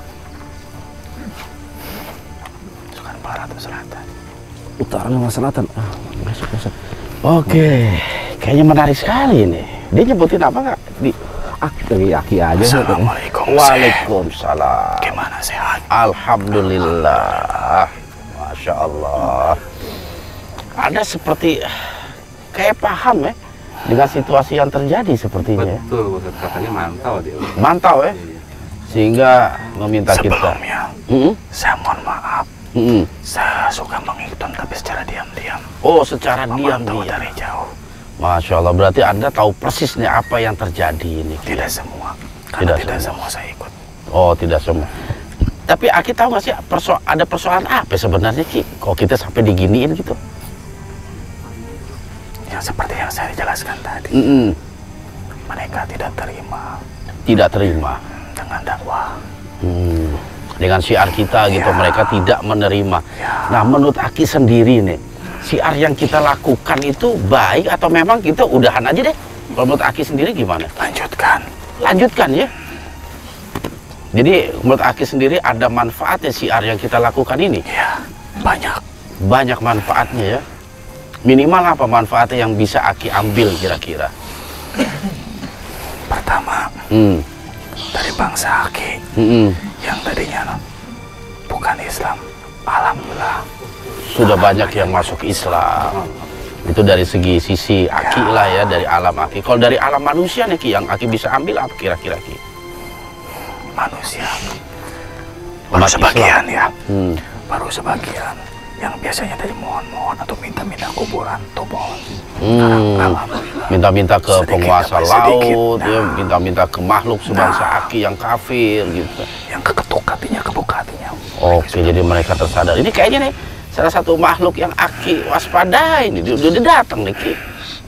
Speaker 8: Bukan barat atau selatan.
Speaker 2: Utara sama selatan. Masuk.
Speaker 3: Oke, kayaknya menarik sekali ini. Dia nyebutin apa nggak?
Speaker 2: Aki aja.
Speaker 8: Assalamualaikum.
Speaker 3: Waalaikumsalam.
Speaker 8: Gimana sehat?
Speaker 3: Alhamdulillah. Masya Allah. Ada seperti kayak paham ya dengan situasi yang terjadi sepertinya.
Speaker 2: Betul, katanya mantau dia.
Speaker 3: Mantau ya. Sehingga meminta
Speaker 8: Sebelumnya,
Speaker 3: kita.
Speaker 8: saya mohon maaf. Saya suka menghitung tapi secara diam-diam.
Speaker 3: Oh, secara
Speaker 8: Memantau
Speaker 3: diam-diam.
Speaker 8: dari jauh.
Speaker 3: Masya Allah, berarti Anda tahu persis nih apa yang terjadi ini.
Speaker 8: Tidak semua. Karena tidak semua saya ikut.
Speaker 3: Oh, tidak semua. Tapi Aki tahu nggak sih ada persoalan apa sebenarnya Ki? Kok kita sampai diginiin gitu?
Speaker 8: Yang seperti yang saya jelaskan tadi. Mereka tidak terima.
Speaker 3: Tidak terima
Speaker 8: dengan dakwah.
Speaker 3: Dengan syiar kita gitu, mereka tidak menerima. Nah, menurut Aki sendiri nih, syiar yang kita lakukan itu baik atau memang kita udahan aja deh? Kalau menurut Aki sendiri gimana? Lanjutkan ya. Jadi menurut Aki sendiri ada manfaatnya syiar yang kita lakukan ini?
Speaker 8: Ya, banyak.
Speaker 3: Banyak manfaatnya ya. Minimal apa manfaatnya yang bisa Aki ambil kira-kira?
Speaker 8: Pertama, dari bangsa Aki yang tadinya bukan Islam, alhamdulillah
Speaker 3: sudah banyak yang masuk Islam. Itu dari sisi Aki lah ya, dari alam Aki. Kalau dari alam manusia nih Ki, yang Aki bisa ambil apa kira-kira Ki?
Speaker 8: Manusia baru sebagian ya, baru sebagian yang biasanya dari mohon-mohon atau minta-minta kuburan atau pohon.
Speaker 3: Minta-minta ke penguasa laut,
Speaker 8: nah,
Speaker 3: ya, minta-minta ke makhluk sebangsa Aki yang kafir gitu.
Speaker 8: Yang keketuk hatinya, kebuka hatinya.
Speaker 3: Oke, jadi mereka tersadar. Ini kayaknya nih salah satu makhluk yang Aki waspadai ini. Udah datang nih Ki.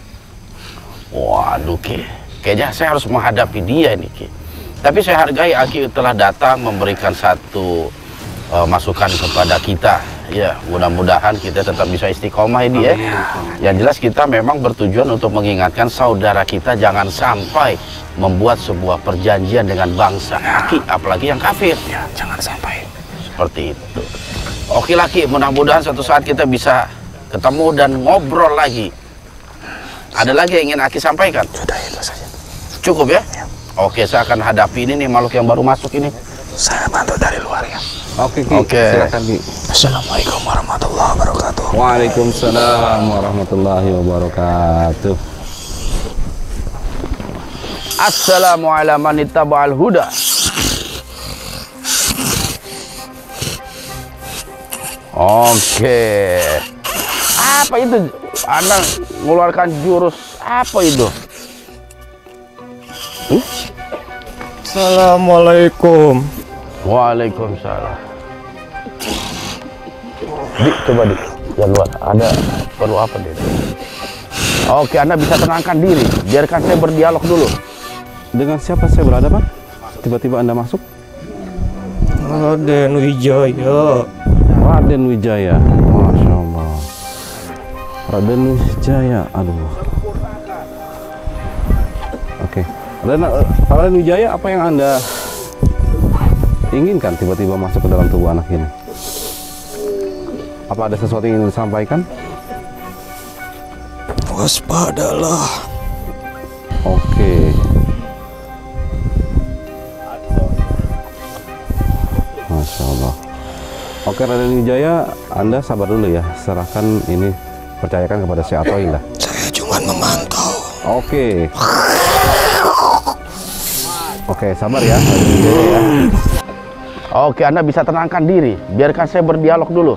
Speaker 3: Waduh Ki, kayaknya saya harus menghadapi dia nih Ki. Tapi saya hargai Aki telah datang memberikan satu masukan kepada kita. Ya, mudah-mudahan kita tetap bisa istiqomah ini ya. Yang jelas kita memang bertujuan untuk mengingatkan saudara kita jangan sampai membuat sebuah perjanjian dengan bangsa Aki, apalagi yang kafir.
Speaker 8: Ya, jangan sampai.
Speaker 3: Seperti itu. Oke Laki, mudah-mudahan suatu saat kita bisa ketemu dan ngobrol lagi. Ada lagi yang ingin Aki sampaikan?
Speaker 8: Sudah itu saja.
Speaker 3: Cukup ya? Oke, saya akan hadapi ini nih makhluk yang baru masuk ini.
Speaker 8: Saya bantu dari luar ya.
Speaker 2: Oke Ki, silakan Ki.
Speaker 8: Assalamualaikum warahmatullahi wabarakatuh.
Speaker 2: Waalaikumsalam warahmatullahi wabarakatuh.
Speaker 3: Assalamualaikum warahmatullahi huda. Oke. Apa itu? Anda mengeluarkan jurus apa itu?
Speaker 9: Assalamualaikum.
Speaker 3: Waalaikumsalam. Dik, coba Dik, yang luar. Ada perlu apa Dik? Oke, Anda bisa tenangkan diri. Biarkan saya berdialog dulu.
Speaker 2: Dengan siapa saya berhadapan? Tiba-tiba Anda masuk?
Speaker 9: Raden Wijaya.
Speaker 2: Raden Wijaya. Masya Allah. Raden Wijaya. Aduh. Oke. Raden Wijaya, apa yang Anda inginkan tiba-tiba masuk ke dalam tubuh anak ini? Apa ada sesuatu yang ingin disampaikan?
Speaker 9: Waspadalah.
Speaker 2: Oke. Masya Allah. Oke, Raden Wijaya, Anda sabar dulu ya. Serahkan ini, percayakan kepada si Atoilah.
Speaker 9: Saya cuma memantau.
Speaker 2: Oke. Oke, sabar ya, Raden Wijaya ya.
Speaker 3: Oke, Anda bisa tenangkan diri. Biarkan saya berdialog dulu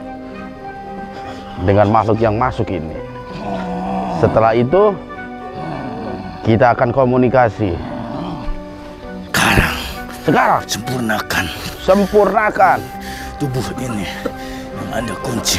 Speaker 3: dengan makhluk yang masuk ini. Setelah itu, kita akan komunikasi. Sekarang sempurnakan
Speaker 5: tubuh ini yang Anda kunci.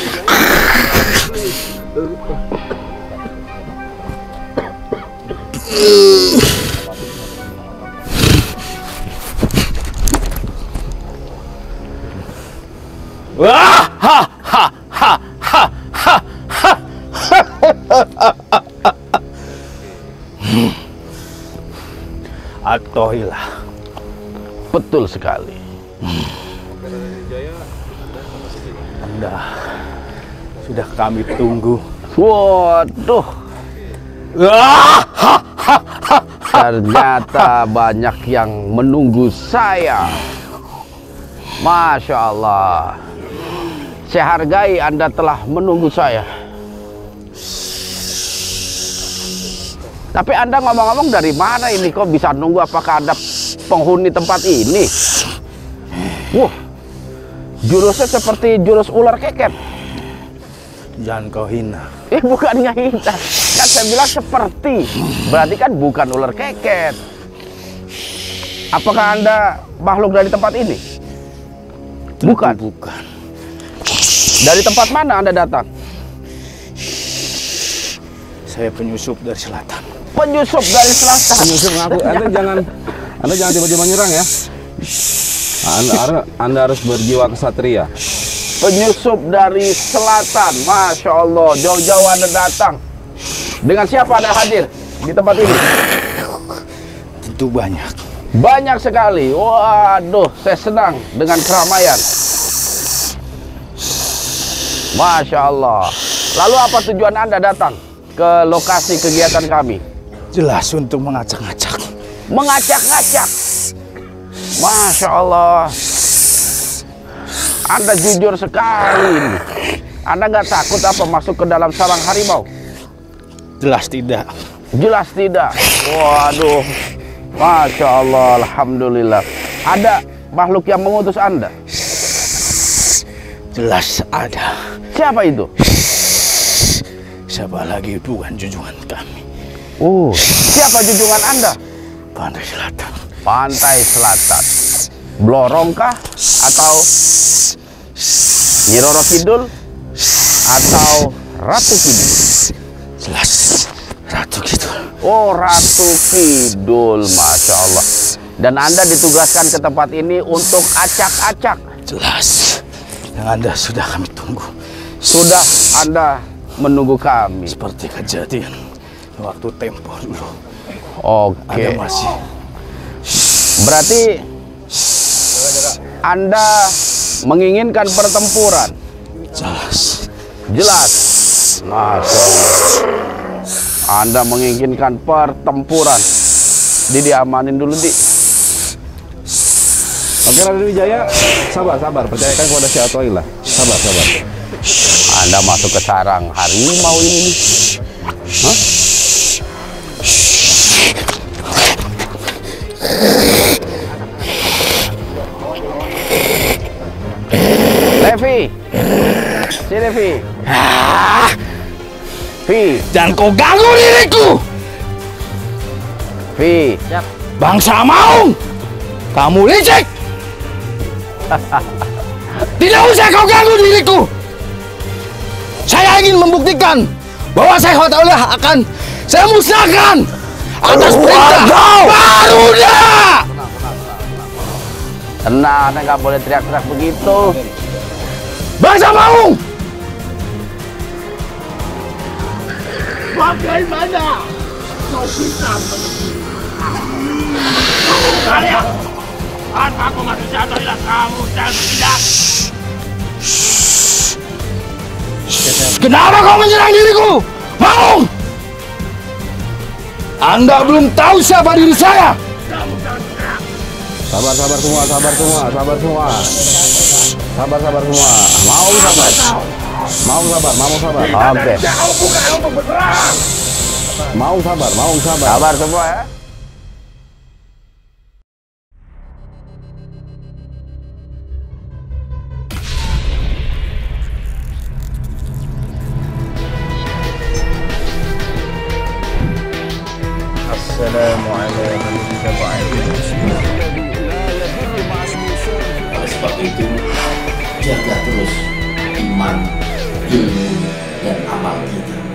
Speaker 8: Atoilah.
Speaker 3: betul sekali.
Speaker 8: Anda sudah kami tunggu.
Speaker 3: Waduh. Ternyata banyak yang menunggu saya. Masya Allah. Saya hargai Anda telah menunggu saya. Tapi Anda ngomong-ngomong dari mana ini? Kok bisa nunggu? Apakah ada penghuni tempat ini? Wah, jurusnya seperti jurus ular keket.
Speaker 8: Jangan kau hina.
Speaker 3: Bukan hina. Kan saya bilang seperti. Berarti kan bukan ular keket. Apakah Anda makhluk dari tempat ini? Bukan.
Speaker 8: Bukan.
Speaker 3: Dari tempat mana Anda datang?
Speaker 8: Saya penyusup dari selatan.
Speaker 3: Penyusup dari selatan.
Speaker 2: Penyusup ngaku. Anda jangan tiba-tiba nyerang ya. Anda harus berjiwa kesatria.
Speaker 3: Penyusup dari selatan. Masya Allah, jauh-jauh Anda datang. Dengan siapa Anda hadir di tempat ini?
Speaker 8: Tentu banyak.
Speaker 3: Banyak sekali. Waduh, saya senang dengan keramaian. Masya Allah. Lalu apa tujuan Anda datang ke lokasi kegiatan kami?
Speaker 8: Jelas untuk mengacak-ngacak.
Speaker 3: Mengacak-ngacak. Masya Allah. Anda jujur sekali. Anda nggak takut apa masuk ke dalam sarang harimau?
Speaker 8: Jelas tidak.
Speaker 3: Jelas tidak. Waduh. Masya Allah. Alhamdulillah. Ada makhluk yang mengutus Anda?
Speaker 8: Jelas ada.
Speaker 3: Siapa itu?
Speaker 8: Siapa lagi bukan junjungan kami.
Speaker 3: Oh, siapa junjungan Anda?
Speaker 8: Pantai Selatan.
Speaker 3: Pantai Selatan. Blorongkah atau Nyi Roro Kidul atau Ratu Kidul?
Speaker 8: Jelas Ratu Kidul.
Speaker 3: Oh, Ratu Kidul, Masya Allah. Dan Anda ditugaskan ke tempat ini untuk acak-acak.
Speaker 8: Jelas. Yang Anda sudah kami tunggu.
Speaker 3: Sudah Anda menunggu kami.
Speaker 8: Seperti kejadian waktu tempo dulu.
Speaker 3: Oke.
Speaker 8: Anda masih.
Speaker 3: Berarti Anda menginginkan pertempuran.
Speaker 8: Jelas.
Speaker 3: Jelas. Masya Allah. Anda menginginkan pertempuran. Diamanin dulu, Di.
Speaker 2: Oke, Raden Wijaya, sabar. Percayakan kepada si Atoilah. Sabar.
Speaker 3: Anda masuk ke sarang harimau ini. Hah? Levi. Si Levi. Vi,
Speaker 8: Jangan kau ganggu diriku.
Speaker 3: Vi.
Speaker 8: Bangsa Maung, kamu licik. Tidak usah kau ganggu diriku. Saya ingin membuktikan bahwa saya akan saya musnahkan atas perintah Garuda.
Speaker 3: Tenang, nggak boleh teriak-teriak begitu.
Speaker 8: Bangsa Maung,
Speaker 5: Bagaimana kau bisa kalian? Aku manusia adalah kamu dan tidak.
Speaker 8: kenapa kau menyerang diriku? Maung, Anda belum tahu siapa diri saya.
Speaker 2: Sabar semua. Sabar semua. Mau sabar.
Speaker 3: Oke.
Speaker 2: Mau sabar.
Speaker 3: Sabar semua ya.
Speaker 5: Oleh sebab itu, jaga terus iman, ilmu, dan amal kita.